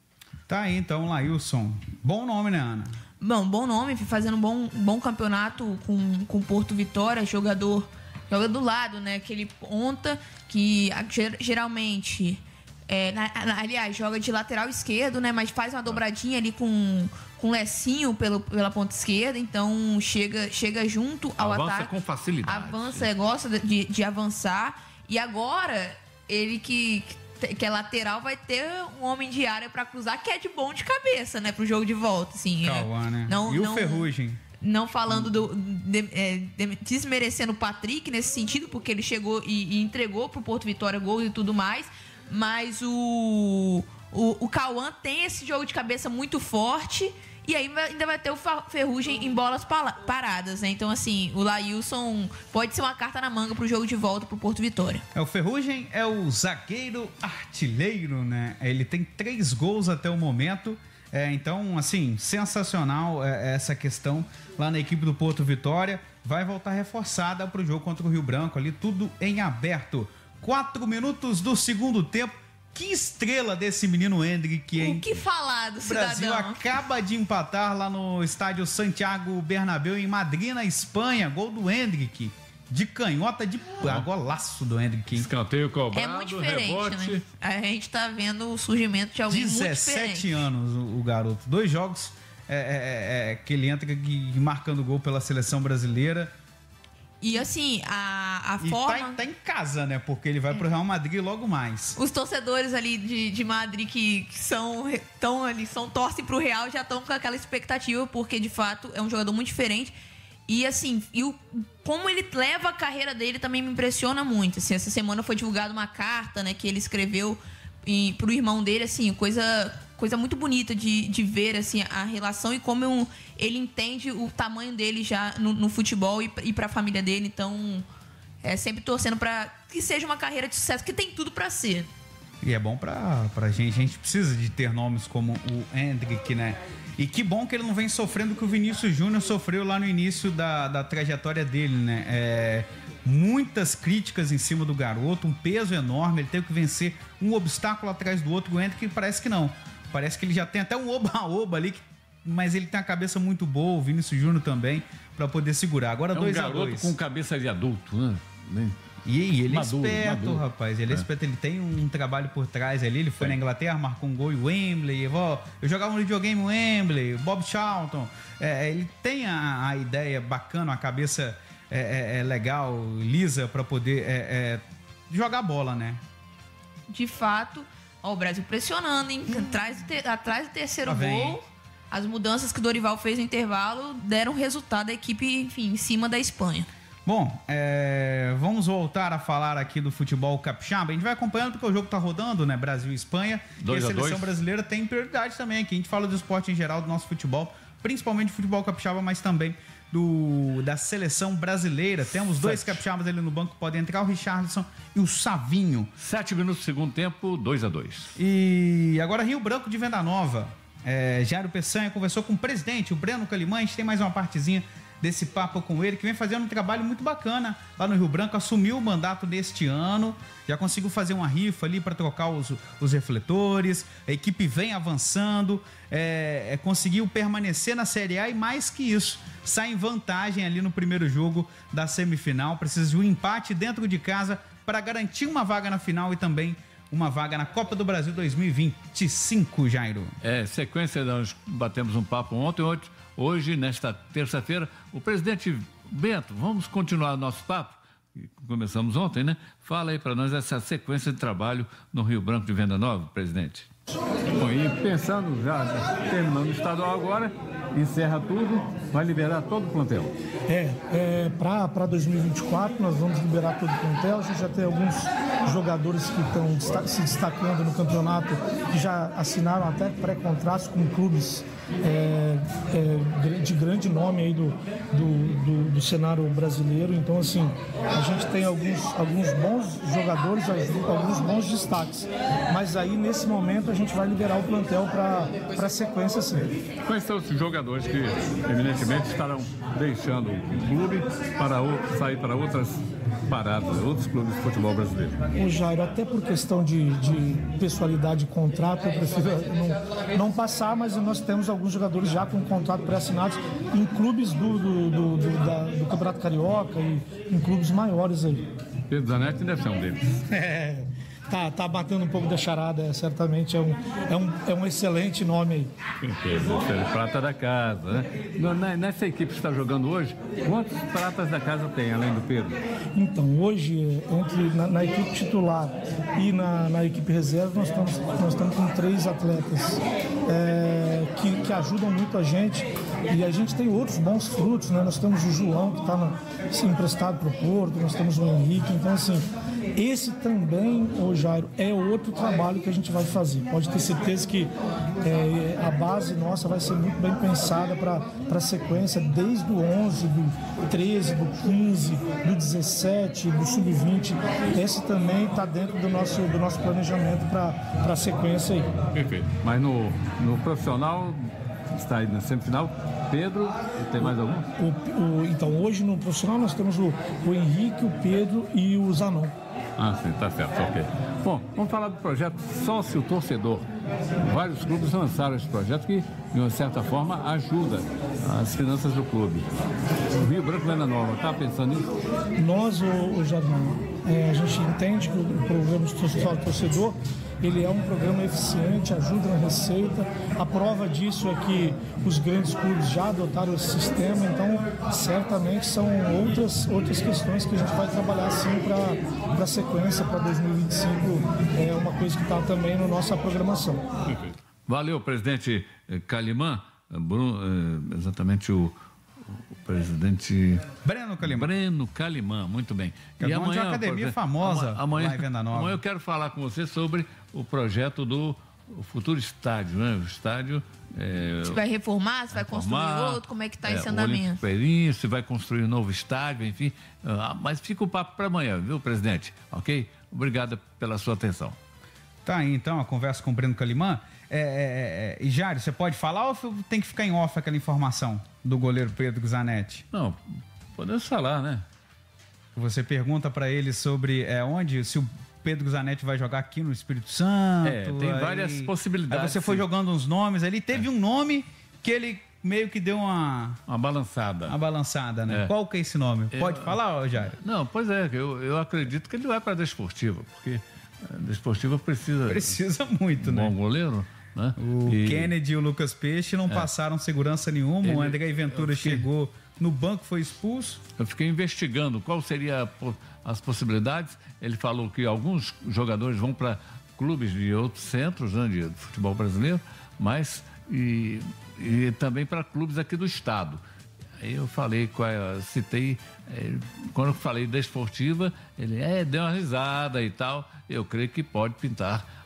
Speaker 3: Tá aí então, Lailson. Bom nome, né, Ana?
Speaker 5: Bom, bom nome, fazendo um bom, bom campeonato com, com Porto Vitória, jogador, joga do lado, né? Aquele ponta que geralmente, é, na, aliás, joga de lateral esquerdo, né? Mas faz uma dobradinha ali com com Lecinho pelo, pela ponta esquerda, então chega, chega junto ao
Speaker 8: avança
Speaker 5: ataque.
Speaker 8: Com facilidade.
Speaker 5: Avança, gosta de, de avançar. E agora, ele que, que é lateral vai ter um homem de área para cruzar, que é de bom de cabeça, né? Pro jogo de volta, assim.
Speaker 3: Calma, né?
Speaker 5: Não,
Speaker 3: e o
Speaker 5: não,
Speaker 3: Ferrugem?
Speaker 5: Não falando do... De, é, de, desmerecendo o Patrick nesse sentido, porque ele chegou e, e entregou pro Porto Vitória gols e tudo mais, mas o... O, o Cauã tem esse jogo de cabeça muito forte. E aí ainda vai ter o Ferrugem em bolas paradas, né? Então, assim, o Lailson pode ser uma carta na manga pro jogo de volta pro Porto Vitória.
Speaker 3: É, o Ferrugem é o zagueiro artilheiro, né? Ele tem três gols até o momento. É, então, assim, sensacional é, essa questão lá na equipe do Porto Vitória. Vai voltar reforçada pro jogo contra o Rio Branco ali, tudo em aberto. Quatro minutos do segundo tempo. Que estrela desse menino Hendrick, hein?
Speaker 5: O que falar do cidadão?
Speaker 3: O Brasil acaba de empatar lá no estádio Santiago Bernabéu, em Madrid, na Espanha. Gol do Hendrick. De canhota, de ah, golaço do Hendrick.
Speaker 8: Escanteio cobrado,
Speaker 5: é muito diferente,
Speaker 8: rebote.
Speaker 5: Né? A gente tá vendo o surgimento de alguém muito diferente.
Speaker 3: dezessete anos o, o garoto. Dois jogos é, é, é, que ele entra aqui, marcando gol pela seleção brasileira.
Speaker 5: E assim, a, a
Speaker 3: e
Speaker 5: forma...
Speaker 3: Tá, tá em casa, né? Porque ele vai é. pro Real Madrid logo mais.
Speaker 5: Os torcedores ali de, de Madrid que, que são, tão, ali, são, torcem pro Real já estão com aquela expectativa, porque de fato é um jogador muito diferente. E assim, e o, como ele leva a carreira dele também me impressiona muito. Assim, essa semana foi divulgada uma carta, né, que ele escreveu e, pro irmão dele, assim, coisa... Coisa muito bonita de, de ver assim, a relação e como eu, ele entende o tamanho dele já no, no futebol e, e para a família dele. Então, é sempre torcendo para que seja uma carreira de sucesso, que tem tudo para ser.
Speaker 3: E é bom para a gente. A gente precisa de ter nomes como o Hendrick, né? E que bom que ele não vem sofrendo o que o Vinícius Júnior sofreu lá no início da, da trajetória dele, né? É, muitas críticas em cima do garoto, um peso enorme. Ele teve que vencer um obstáculo atrás do outro. O Hendrick parece que não. Parece que ele já tem até um oba-oba ali, mas ele tem a cabeça muito boa, o Vinícius Júnior também, para poder segurar. Agora dois a dois. É um garoto
Speaker 8: com cabeça de adulto, né?
Speaker 3: E, e ele maduro, é esperto,
Speaker 8: maduro.
Speaker 3: rapaz. Ele é, é esperto, ele tem um trabalho por trás ali. Ele foi Sim. na Inglaterra, marcou um gol em Wembley. Eu, eu jogava no videogame em Wembley, Bob Charlton. É, ele tem a, a ideia bacana, a cabeça é, é, é legal, lisa, para poder é, é, jogar bola, né?
Speaker 5: De fato... Ó, o Brasil pressionando, hein? Atrás do, te... Atrás do terceiro ah, gol, as mudanças que o Dorival fez no intervalo deram resultado da equipe, enfim, em cima da Espanha.
Speaker 3: Bom, é... vamos voltar a falar aqui do futebol capixaba. A gente vai acompanhando porque o jogo tá rodando, né? Brasil e Espanha. E a seleção brasileira tem prioridade também aqui. A gente fala do esporte em geral, do nosso futebol. principalmente de futebol capixaba, mas também do, da seleção brasileira. Temos dois
Speaker 6: Sete.
Speaker 3: capixabas ali no banco, podem entrar, o Richarlison e o Savinho.
Speaker 6: Sete minutos do segundo tempo, dois a dois.
Speaker 3: E agora Rio Branco de Venda Nova. É, Jairo Peçanha conversou com o presidente, o Breno Calimã. A gente tem mais uma partezinha desse papo com ele, que vem fazendo um trabalho muito bacana lá no Rio Branco, assumiu o mandato neste ano, já conseguiu fazer uma rifa ali para trocar os, os refletores, a equipe vem avançando, é, é, conseguiu permanecer na Série A e mais que isso, sai em vantagem ali no primeiro jogo da semifinal, precisa de um empate dentro de casa para garantir uma vaga na final e também uma vaga na Copa do Brasil dois mil e vinte e cinco, Jairo.
Speaker 6: É, sequência, nós batemos um papo ontem, ontem, hoje, nesta terça-feira, o presidente Bento, vamos continuar nosso papo? Começamos ontem, né? Fala aí para nós essa sequência de trabalho no Rio Branco de Venda Nova, presidente.
Speaker 8: Bom, e pensando já, terminando o estadual agora, encerra tudo, vai liberar todo o plantel.
Speaker 13: É, é para dois mil e vinte e quatro nós vamos liberar todo o plantel, a gente já tem alguns jogadores que estão se destacando no campeonato, que já assinaram até pré-contratos com clubes é, é, de grande nome aí do, do, do, do cenário brasileiro. Então, assim, a gente tem alguns, alguns bons jogadores, alguns bons destaques. Mas aí, nesse momento, a gente vai liberar o plantel para a sequência, sim.
Speaker 8: Quais são os jogadores que, evidentemente, estarão deixando o clube para outro, sair para outras paradas, outros clubes de futebol brasileiro?
Speaker 13: O Jairo, até por questão de, de pessoalidade de contrato, eu prefiro não, não passar, mas nós temos alguns jogadores já com contrato pré-assinados em clubes do, do, do, do, da, do Campeonato Carioca e em clubes maiores aí.
Speaker 8: Pedro Zanetti deve ser um deles.
Speaker 13: É, tá, tá batendo um pouco da charada, certamente é um, é um, é um excelente nome aí.
Speaker 8: Pedro, prata da casa, né? Nessa equipe que está jogando hoje, quantos pratas da casa tem, além do Pedro?
Speaker 13: Então, hoje, entre, na, na equipe titular e na, na equipe reserva, nós estamos, nós estamos com três atletas é, que, que ajudam muito a gente. E a gente tem outros bons frutos, né? Nós temos o João, que está emprestado para o Porto, nós temos o Henrique. Então, assim, esse também, ô Jairo, é outro trabalho que a gente vai fazer. Pode ter certeza que é, a base nossa vai ser muito bem pensada para a sequência, desde o onze, do treze, do quinze, do dezessete, do sub vinte. Esse também está dentro do nosso, do nosso planejamento para a sequência aí.
Speaker 8: Perfeito. Mas no, no profissional, está aí na semifinal, Pedro, tem mais algum?
Speaker 13: O, o, então, hoje no profissional nós temos o, o Henrique, o Pedro e o Zanon.
Speaker 8: Ah, sim, tá certo, ok. Bom, vamos falar do projeto Sócio Torcedor. Vários clubes lançaram esse projeto que, de uma certa forma, ajuda as finanças do clube. O Rio Branco Venda Nova, está pensando nisso?
Speaker 13: Nós, o, o Jadão, é, a gente entende que o programa Sócio Torcedor ele é um programa eficiente, ajuda na receita. A prova disso é que os grandes clubes já adotaram esse sistema, então certamente são outras, outras questões que a gente vai trabalhar sim para a sequência, para dois mil e vinte e cinco, é uma coisa que está também na nossa programação.
Speaker 6: Valeu, presidente Calimã, Bruno, exatamente o O presidente
Speaker 3: Breno Calimã.
Speaker 6: Breno Calimã, muito bem.
Speaker 3: Que e amanhã, de uma academia por... famosa
Speaker 6: amanhã,
Speaker 3: lá em Venda Nova.
Speaker 6: Amanhã eu quero falar com você sobre o projeto do o futuro estádio, né? O estádio... É,
Speaker 5: você vai reformar, você vai
Speaker 6: reformar,
Speaker 5: construir outro, como é que está
Speaker 6: é,
Speaker 5: esse andamento?
Speaker 6: Perim, você vai construir um novo estádio, enfim. Uh, mas fica o papo para amanhã, viu, presidente? Ok? Obrigado pela sua atenção.
Speaker 3: Tá aí, então, a conversa com o Breno Calimã. É, é, é, e Jário, você pode falar ou tem que ficar em off aquela informação do goleiro Pedro Zanetti?
Speaker 6: Não, podemos falar, né?
Speaker 3: Você pergunta para ele sobre é, onde, se o Pedro Zanetti vai jogar aqui no Espírito Santo.
Speaker 6: É, tem
Speaker 3: aí,
Speaker 6: várias possibilidades.
Speaker 3: Aí você foi jogando uns nomes ali, teve é. um nome que ele meio que deu uma...
Speaker 6: Uma balançada.
Speaker 3: Uma balançada, né? É. Qual que é esse nome? Eu... Pode falar, Jário?
Speaker 6: Não, pois é, eu, eu acredito que ele vai para a Desportiva, porque a Desportiva precisa...
Speaker 3: Precisa muito,
Speaker 6: um
Speaker 3: né?
Speaker 6: Bom goleiro, né?
Speaker 3: O e... Kennedy e o Lucas Peixe não é. passaram segurança nenhuma, ele... o André Ventura fiquei... chegou no banco, foi expulso.
Speaker 6: Eu fiquei investigando qual seria as possibilidades. Ele falou que alguns jogadores vão para clubes de outros centros, né, de futebol brasileiro, mas e, e também para clubes aqui do estado. Aí eu falei, citei, quando eu falei Desportiva, ele é, deu uma risada e tal. Eu creio que pode pintar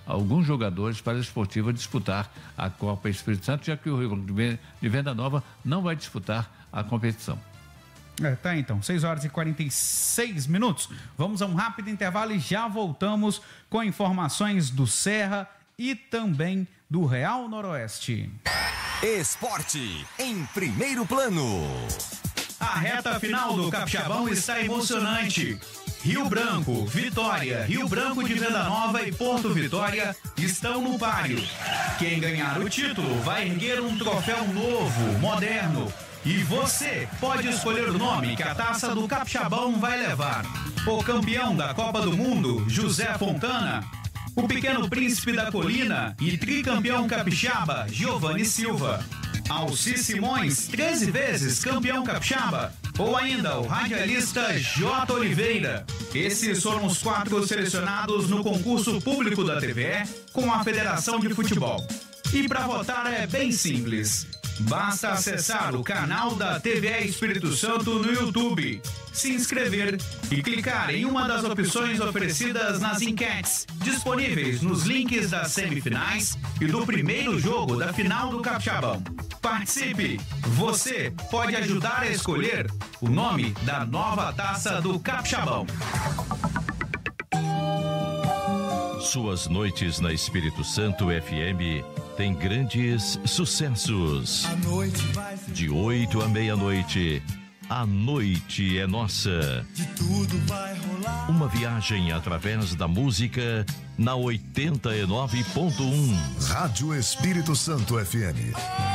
Speaker 6: alguns jogadores para a Esportiva disputar a Copa Espírito Santo, já que o Rio Branco de Venda Nova não vai disputar a competição.
Speaker 3: É, tá então, seis horas e quarenta e seis minutos. Vamos a um rápido intervalo e já voltamos com informações do Serra e também do Real Noroeste.
Speaker 2: Esporte em primeiro plano.
Speaker 3: A reta final do Capixabão está emocionante. Rio Branco, Vitória, Rio Branco de Venda Nova e Porto Vitória estão no páreo. Quem ganhar o título vai erguer um troféu novo, moderno. E você pode escolher o nome que a taça do Capixabão vai levar. O campeão da Copa do Mundo, José Fontana. O pequeno príncipe da colina e tricampeão capixaba, Giovanni Silva. Alci Simões, treze vezes campeão capixaba. Ou ainda o radialista J. Oliveira. Esses foram os quatro selecionados no concurso público da T V E com a Federação de Futebol. E para votar é bem simples. Basta acessar o canal da T V E Espírito Santo no YouTube, se inscrever e clicar em uma das opções oferecidas nas enquetes, disponíveis nos links das semifinais e do primeiro jogo da final do Capixabão. Participe! Você pode ajudar a escolher o nome da nova taça do Capixabão.
Speaker 14: Suas noites na Espírito Santo F M têm grandes sucessos. De oito à meia-noite, a noite é nossa. Uma viagem através da música na oitenta e nove ponto um.
Speaker 15: Rádio Espírito Santo F M.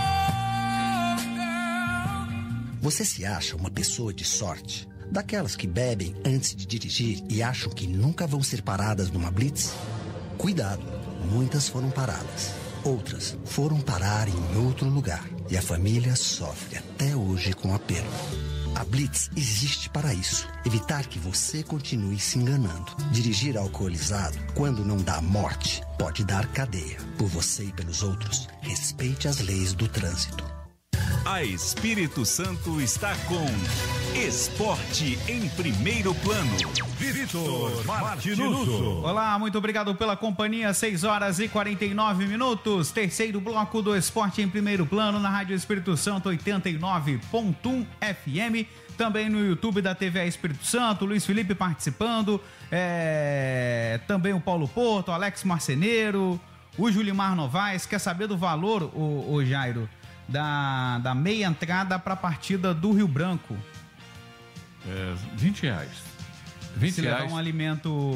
Speaker 16: Você se acha uma pessoa de sorte? Daquelas que bebem antes de dirigir e acham que nunca vão ser paradas numa blitz? Cuidado, muitas foram paradas. Outras foram parar em outro lugar. E a família sofre até hoje com a perda. A Blitz existe para isso. Evitar que você continue se enganando. Dirigir alcoolizado, quando não dá morte, pode dar cadeia. Por você e pelos outros, respeite as leis do trânsito.
Speaker 17: A Espírito Santo está com Esporte em Primeiro Plano. Vitor Martinuso.
Speaker 3: Olá, muito obrigado pela companhia. seis horas e quarenta e nove minutos. Terceiro bloco do Esporte em Primeiro Plano na Rádio Espírito Santo oitenta e nove ponto um F M. Também no YouTube da T V E Espírito Santo. Luiz Felipe participando. É... Também o Paulo Porto, Alex Marceneiro, o Julimar Novaes. Quer saber do valor, o, o Jairo? Da, da meia entrada para a partida do Rio Branco.
Speaker 6: É, vinte reais. vinte
Speaker 3: se
Speaker 6: reais.
Speaker 3: levar um alimento.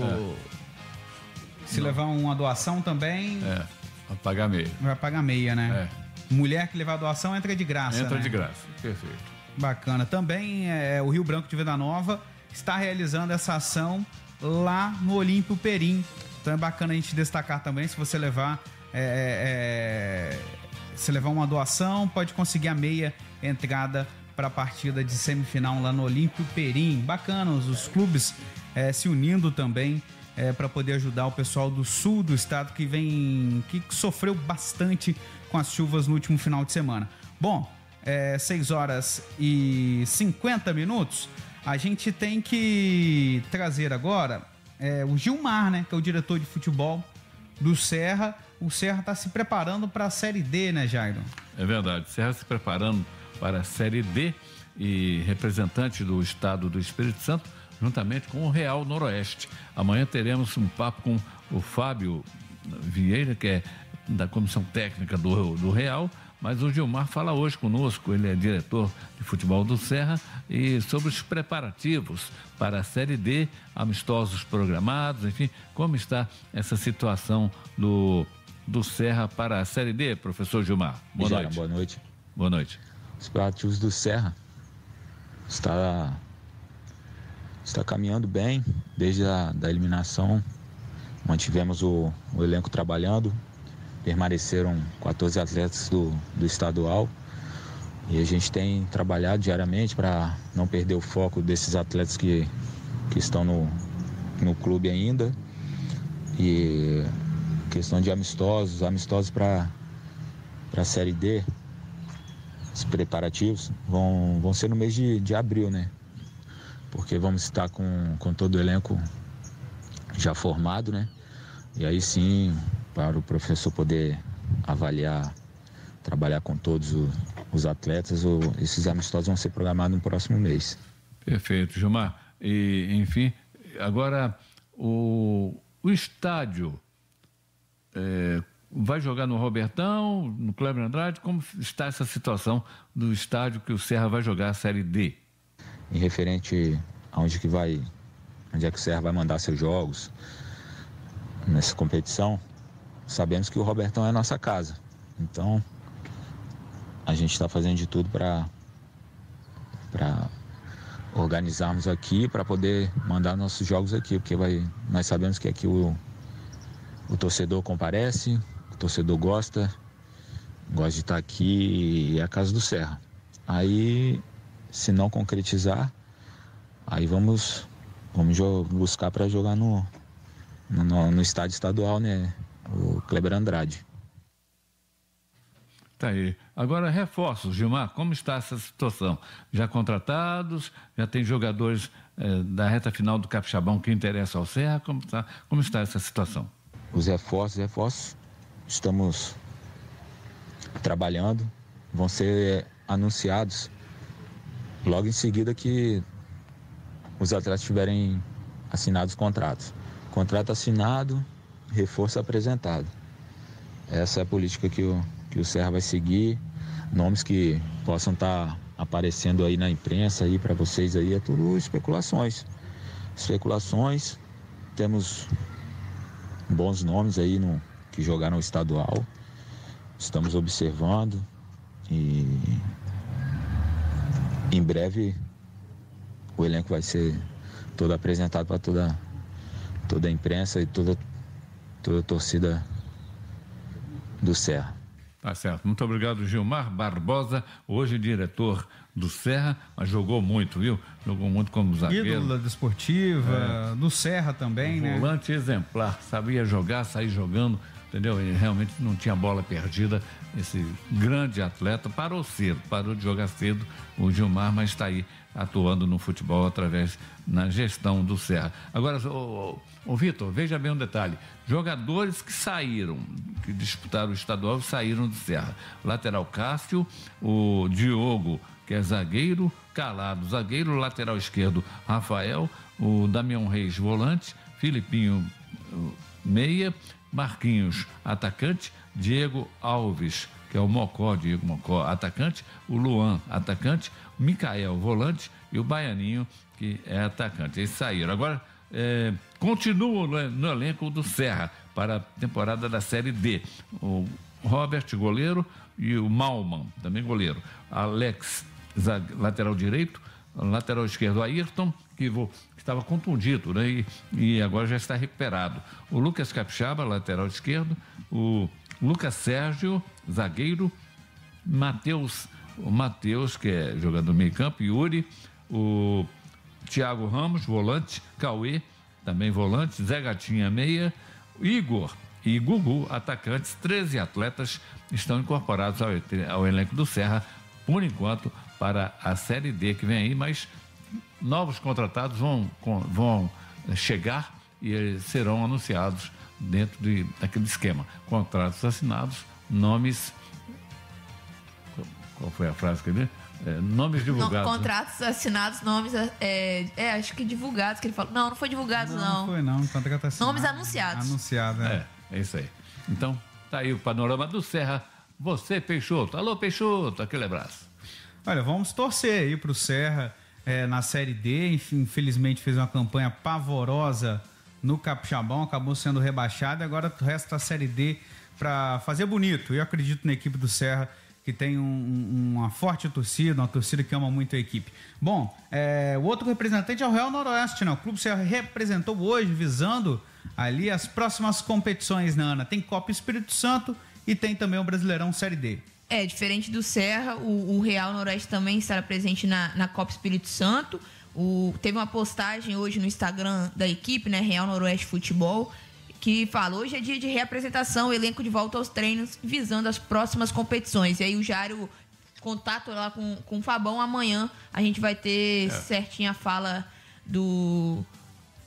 Speaker 3: É. Se Não. levar uma doação também.
Speaker 6: É, vai pagar meia.
Speaker 3: Vai pagar meia, né? É. Mulher que levar doação entra de graça.
Speaker 6: Entra
Speaker 3: né?
Speaker 6: de graça, perfeito.
Speaker 3: Bacana. Também é, o Rio Branco de Venda Nova está realizando essa ação lá no Olímpio Perim. Então é bacana a gente destacar também, se você levar. É, é, Se levar uma doação, pode conseguir a meia entrada para a partida de semifinal lá no Olímpio Perim. Bacana, os clubes é, se unindo também é, para poder ajudar o pessoal do sul do estado que vem, que sofreu bastante com as chuvas no último final de semana. Bom, é, seis horas e cinquenta minutos, a gente tem que trazer agora é, o Gilmar, né, que é o diretor de futebol do Serra. O Serra está se preparando para a Série D, né, Jairo?
Speaker 6: É verdade, o Serra se preparando para a Série D e representante do estado do Espírito Santo, juntamente com o Real Noroeste. Amanhã teremos um papo com o Fábio Vieira, que é da comissão técnica do, do Real, mas o Gilmar fala hoje conosco, ele é diretor de futebol do Serra, e sobre os preparativos para a Série D, amistosos programados, enfim, como está essa situação do, do Serra para a Série D, professor Gilmar? Boa
Speaker 18: Já,
Speaker 6: noite.
Speaker 18: Boa noite.
Speaker 6: Boa noite.
Speaker 18: Os preparativos do Serra está, está caminhando bem desde a da eliminação, mantivemos o, o elenco trabalhando. Permaneceram quatorze atletas do, do estadual e a gente tem trabalhado diariamente para não perder o foco desses atletas que, que estão no, no clube ainda. E questão de amistosos, amistosos para a Série D, os preparativos vão, vão ser no mês de, de abril, né? Porque vamos estar com, com todo o elenco já formado, né? E aí sim para o professor poder avaliar, trabalhar com todos os, os atletas. O, esses amistosos vão ser programados no próximo mês.
Speaker 6: Perfeito, Gilmar. E, enfim, agora o, o estádio é, vai jogar no Robertão, no Kleber Andrade? Como está essa situação do estádio que o Serra vai jogar a Série D?
Speaker 18: Em referente aonde que vai, onde é que o Serra vai mandar seus jogos nessa competição, sabemos que o Robertão é a nossa casa. Então, a gente está fazendo de tudo para para organizarmos aqui, para poder mandar nossos jogos aqui, porque vai, nós sabemos que aqui o, o torcedor comparece, o torcedor gosta, gosta de estar aqui e é a casa do Serra. Aí, se não concretizar, aí vamos, vamos buscar para jogar no, no, no estádio estadual, né? O Kleber Andrade.
Speaker 6: Tá aí. Agora, reforços, Gilmar, como está essa situação? Já contratados? Já tem jogadores eh, da reta final do Capixabão que interessam ao Serra? Como está, como está essa situação?
Speaker 18: Os reforços, reforços, estamos trabalhando, vão ser anunciados logo em seguida que os atletas tiverem assinado os contratos. Contrato assinado, reforço apresentado. Essa é a política que o, que o Serra vai seguir. Nomes que possam estar aparecendo aí na imprensa aí para vocês aí, é tudo especulações. Especulações, temos bons nomes aí no, que jogaram o estadual. Estamos observando e em breve o elenco vai ser todo apresentado para toda, toda a imprensa e toda, toda a torcida do Serra.
Speaker 6: Tá certo. Muito obrigado, Gilmar Barbosa, hoje diretor do Serra, mas jogou muito, viu? Jogou muito como zagueiro.
Speaker 3: Ídolo da Desportiva, é. do Serra também,
Speaker 6: um
Speaker 3: né?
Speaker 6: Volante exemplar, sabia jogar, sair jogando, entendeu? Ele realmente não tinha bola perdida, esse grande atleta. Parou cedo, parou de jogar cedo o Gilmar, mas está aí atuando no futebol através na gestão do Serra. Agora, ô, ô, ô Vitor, veja bem um detalhe. Jogadores que saíram, que disputaram o estadual, saíram do Serra. Lateral Cássio, o Diogo, que é zagueiro, Calado, zagueiro, lateral esquerdo, Rafael, o Damião Reis, volante, Filipinho, meia, Marquinhos, atacante, Diego Alves, que é o Mocó, Diego Mocó, atacante, o Luan, atacante, Micael, volante, e o Baianinho, que é atacante. Eles saíram. Agora, é, continuam no, no elenco do Serra para a temporada da Série D. O Robert, goleiro, e o Malman, também goleiro. Alex, lateral direito, lateral esquerdo, Ayrton, que, vou, que estava contundido, né? E, e agora já está recuperado. O Lucas Capixaba, lateral esquerdo, o Lucas Sérgio, zagueiro, Matheus, o Matheus, que é jogador meio campo, Yuri, o Thiago Ramos, volante, Cauê, também volante, Zé Gatinha, meia, Igor e Gugu, atacantes. treze atletas estão incorporados ao, ao elenco do Serra, por enquanto, para a Série D que vem aí, mas novos contratados vão, vão chegar e serão anunciados dentro de, daquele esquema. Contratos assinados, nomes... Qual foi a frase que ele é, nomes divulgados.
Speaker 5: Não, contratos né? assinados, nomes... É, é, acho que divulgados, que ele falou. Não, não foi divulgados, não.
Speaker 3: Não, não foi, não. Contrato assinado.
Speaker 5: Nomes anunciados.
Speaker 3: Anunciado, é.
Speaker 6: é. É isso aí. Então, tá aí o panorama do Serra. Você, Peixoto. Alô, Peixoto. Aquele abraço.
Speaker 3: Olha, vamos torcer aí pro Serra é, na Série D. Enfim, infelizmente fez uma campanha pavorosa no Capixabão, acabou sendo rebaixado. Agora resta a Série D para fazer bonito. Eu acredito na equipe do Serra, que tem um, uma forte torcida, uma torcida que ama muito a equipe. Bom, é, o outro representante é o Real Noroeste, né? O Clube Serra representou hoje, visando ali as próximas competições, né, Ana? Tem Copa Espírito Santo e tem também o Brasileirão Série D.
Speaker 5: É, diferente do Serra, o, o Real Noroeste também estará presente na, na Copa Espírito Santo. O, teve uma postagem hoje no Instagram da equipe, né, Real Noroeste Futebol, que fala, hoje é dia de reapresentação, elenco de volta aos treinos, visando as próximas competições. E aí o Jário, contato lá com, com o Fabão, amanhã a gente vai ter é. certinha a fala do...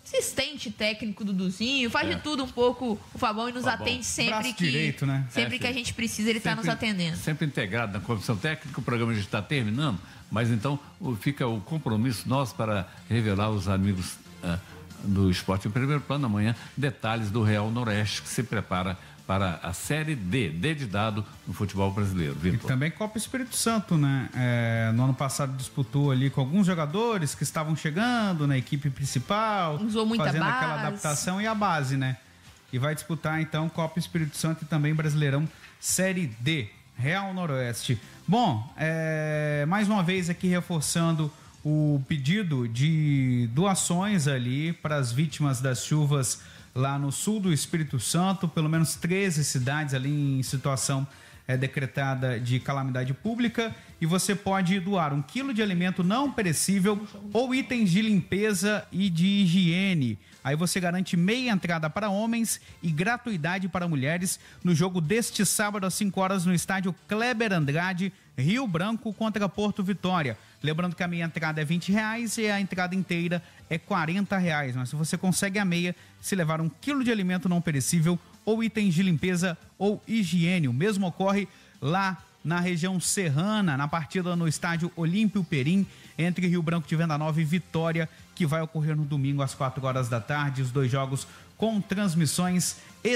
Speaker 5: assistente técnico do Duzinho, faz
Speaker 6: É.
Speaker 5: de tudo um pouco o Fabão e nos
Speaker 6: Fabão.
Speaker 5: atende sempre
Speaker 6: Braço
Speaker 5: que
Speaker 6: direito, né?
Speaker 5: sempre
Speaker 6: É,
Speaker 5: que a
Speaker 6: sim.
Speaker 5: gente precisa, ele está nos atendendo.
Speaker 6: Sempre integrado na comissão técnica, o programa já está terminando, mas então o- fica o compromisso nosso para revelar aos amigos ah, do Esporte em Primeiro Plano amanhã detalhes do Real Noroeste que se prepara para a Série D, D de dado no futebol brasileiro.
Speaker 3: E
Speaker 6: Vitor.
Speaker 3: também Copa Espírito Santo, né? É, no ano passado disputou ali com alguns jogadores que estavam chegando na equipe principal,
Speaker 5: Usou muita
Speaker 3: fazendo
Speaker 5: base.
Speaker 3: aquela adaptação e a base, né? E vai disputar então Copa Espírito Santo e também Brasileirão Série D, Real Noroeste. Bom, é, mais uma vez aqui reforçando o pedido de doações ali para as vítimas das chuvas lá no sul do Espírito Santo, pelo menos treze cidades ali em situação é, decretada de calamidade pública, e você pode doar um quilo de alimento não perecível ou itens de limpeza e de higiene. Aí você garante meia entrada para homens e gratuidade para mulheres no jogo deste sábado às cinco horas no estádio Kleber Andrade, Rio Branco contra Porto Vitória. Lembrando que a meia entrada é vinte reais e a entrada inteira é quarenta reais. Mas se você consegue a meia, se levar um quilo de alimento não perecível ou itens de limpeza ou higiene. O mesmo ocorre lá na região serrana, na partida no estádio Olímpio Perim, entre Rio Branco de Venda Nova e Vitória, que vai ocorrer no domingo às quatro horas da tarde. Os dois jogos com transmissões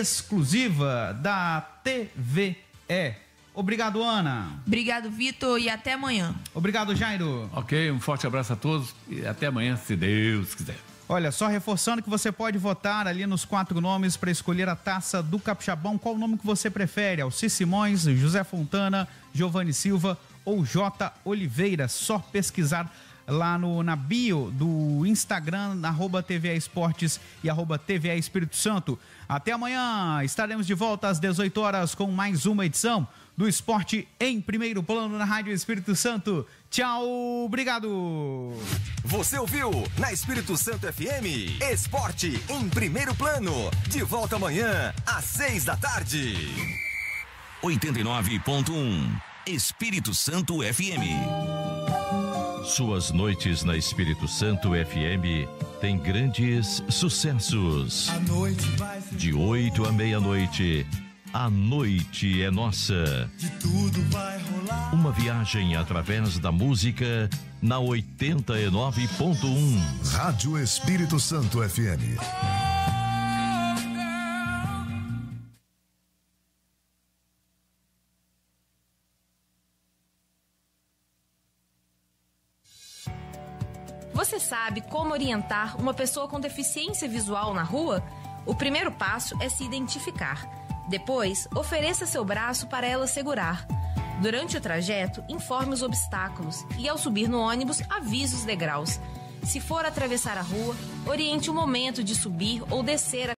Speaker 3: exclusiva da T V E. Obrigado, Ana.
Speaker 5: Obrigado, Vitor, e até amanhã.
Speaker 3: Obrigado, Jairo.
Speaker 6: Ok, um forte abraço a todos e até amanhã, se Deus quiser.
Speaker 3: Olha, só reforçando que você pode votar ali nos quatro nomes para escolher a taça do Capixabão. Qual o nome que você prefere? Alci Simões, José Fontana, Giovanni Silva ou J. Oliveira? Só pesquisar lá no, na bio do Instagram, arroba T V A Esportes e arroba T V A Espírito Santo. Até amanhã, estaremos de volta às dezoito horas com mais uma edição do Esporte em Primeiro Plano na Rádio Espírito Santo. Tchau, obrigado.
Speaker 2: Você ouviu na Espírito Santo F M, Esporte em Primeiro Plano. De volta amanhã, às seis da tarde.
Speaker 14: oitenta e nove ponto um Espírito Santo F M. Suas noites na Espírito Santo F M têm grandes sucessos. De oito à meia-noite, a noite é nossa.
Speaker 19: De tudo vai rolar.
Speaker 14: Uma viagem através da música na oitenta e nove ponto um.
Speaker 15: Rádio Espírito Santo F M.
Speaker 20: Você sabe como orientar uma pessoa com deficiência visual na rua? O primeiro passo é se identificar. Depois, ofereça seu braço para ela segurar. Durante o trajeto, informe os obstáculos e, ao subir no ônibus, avise os degraus. Se for atravessar a rua, oriente o momento de subir ou descer a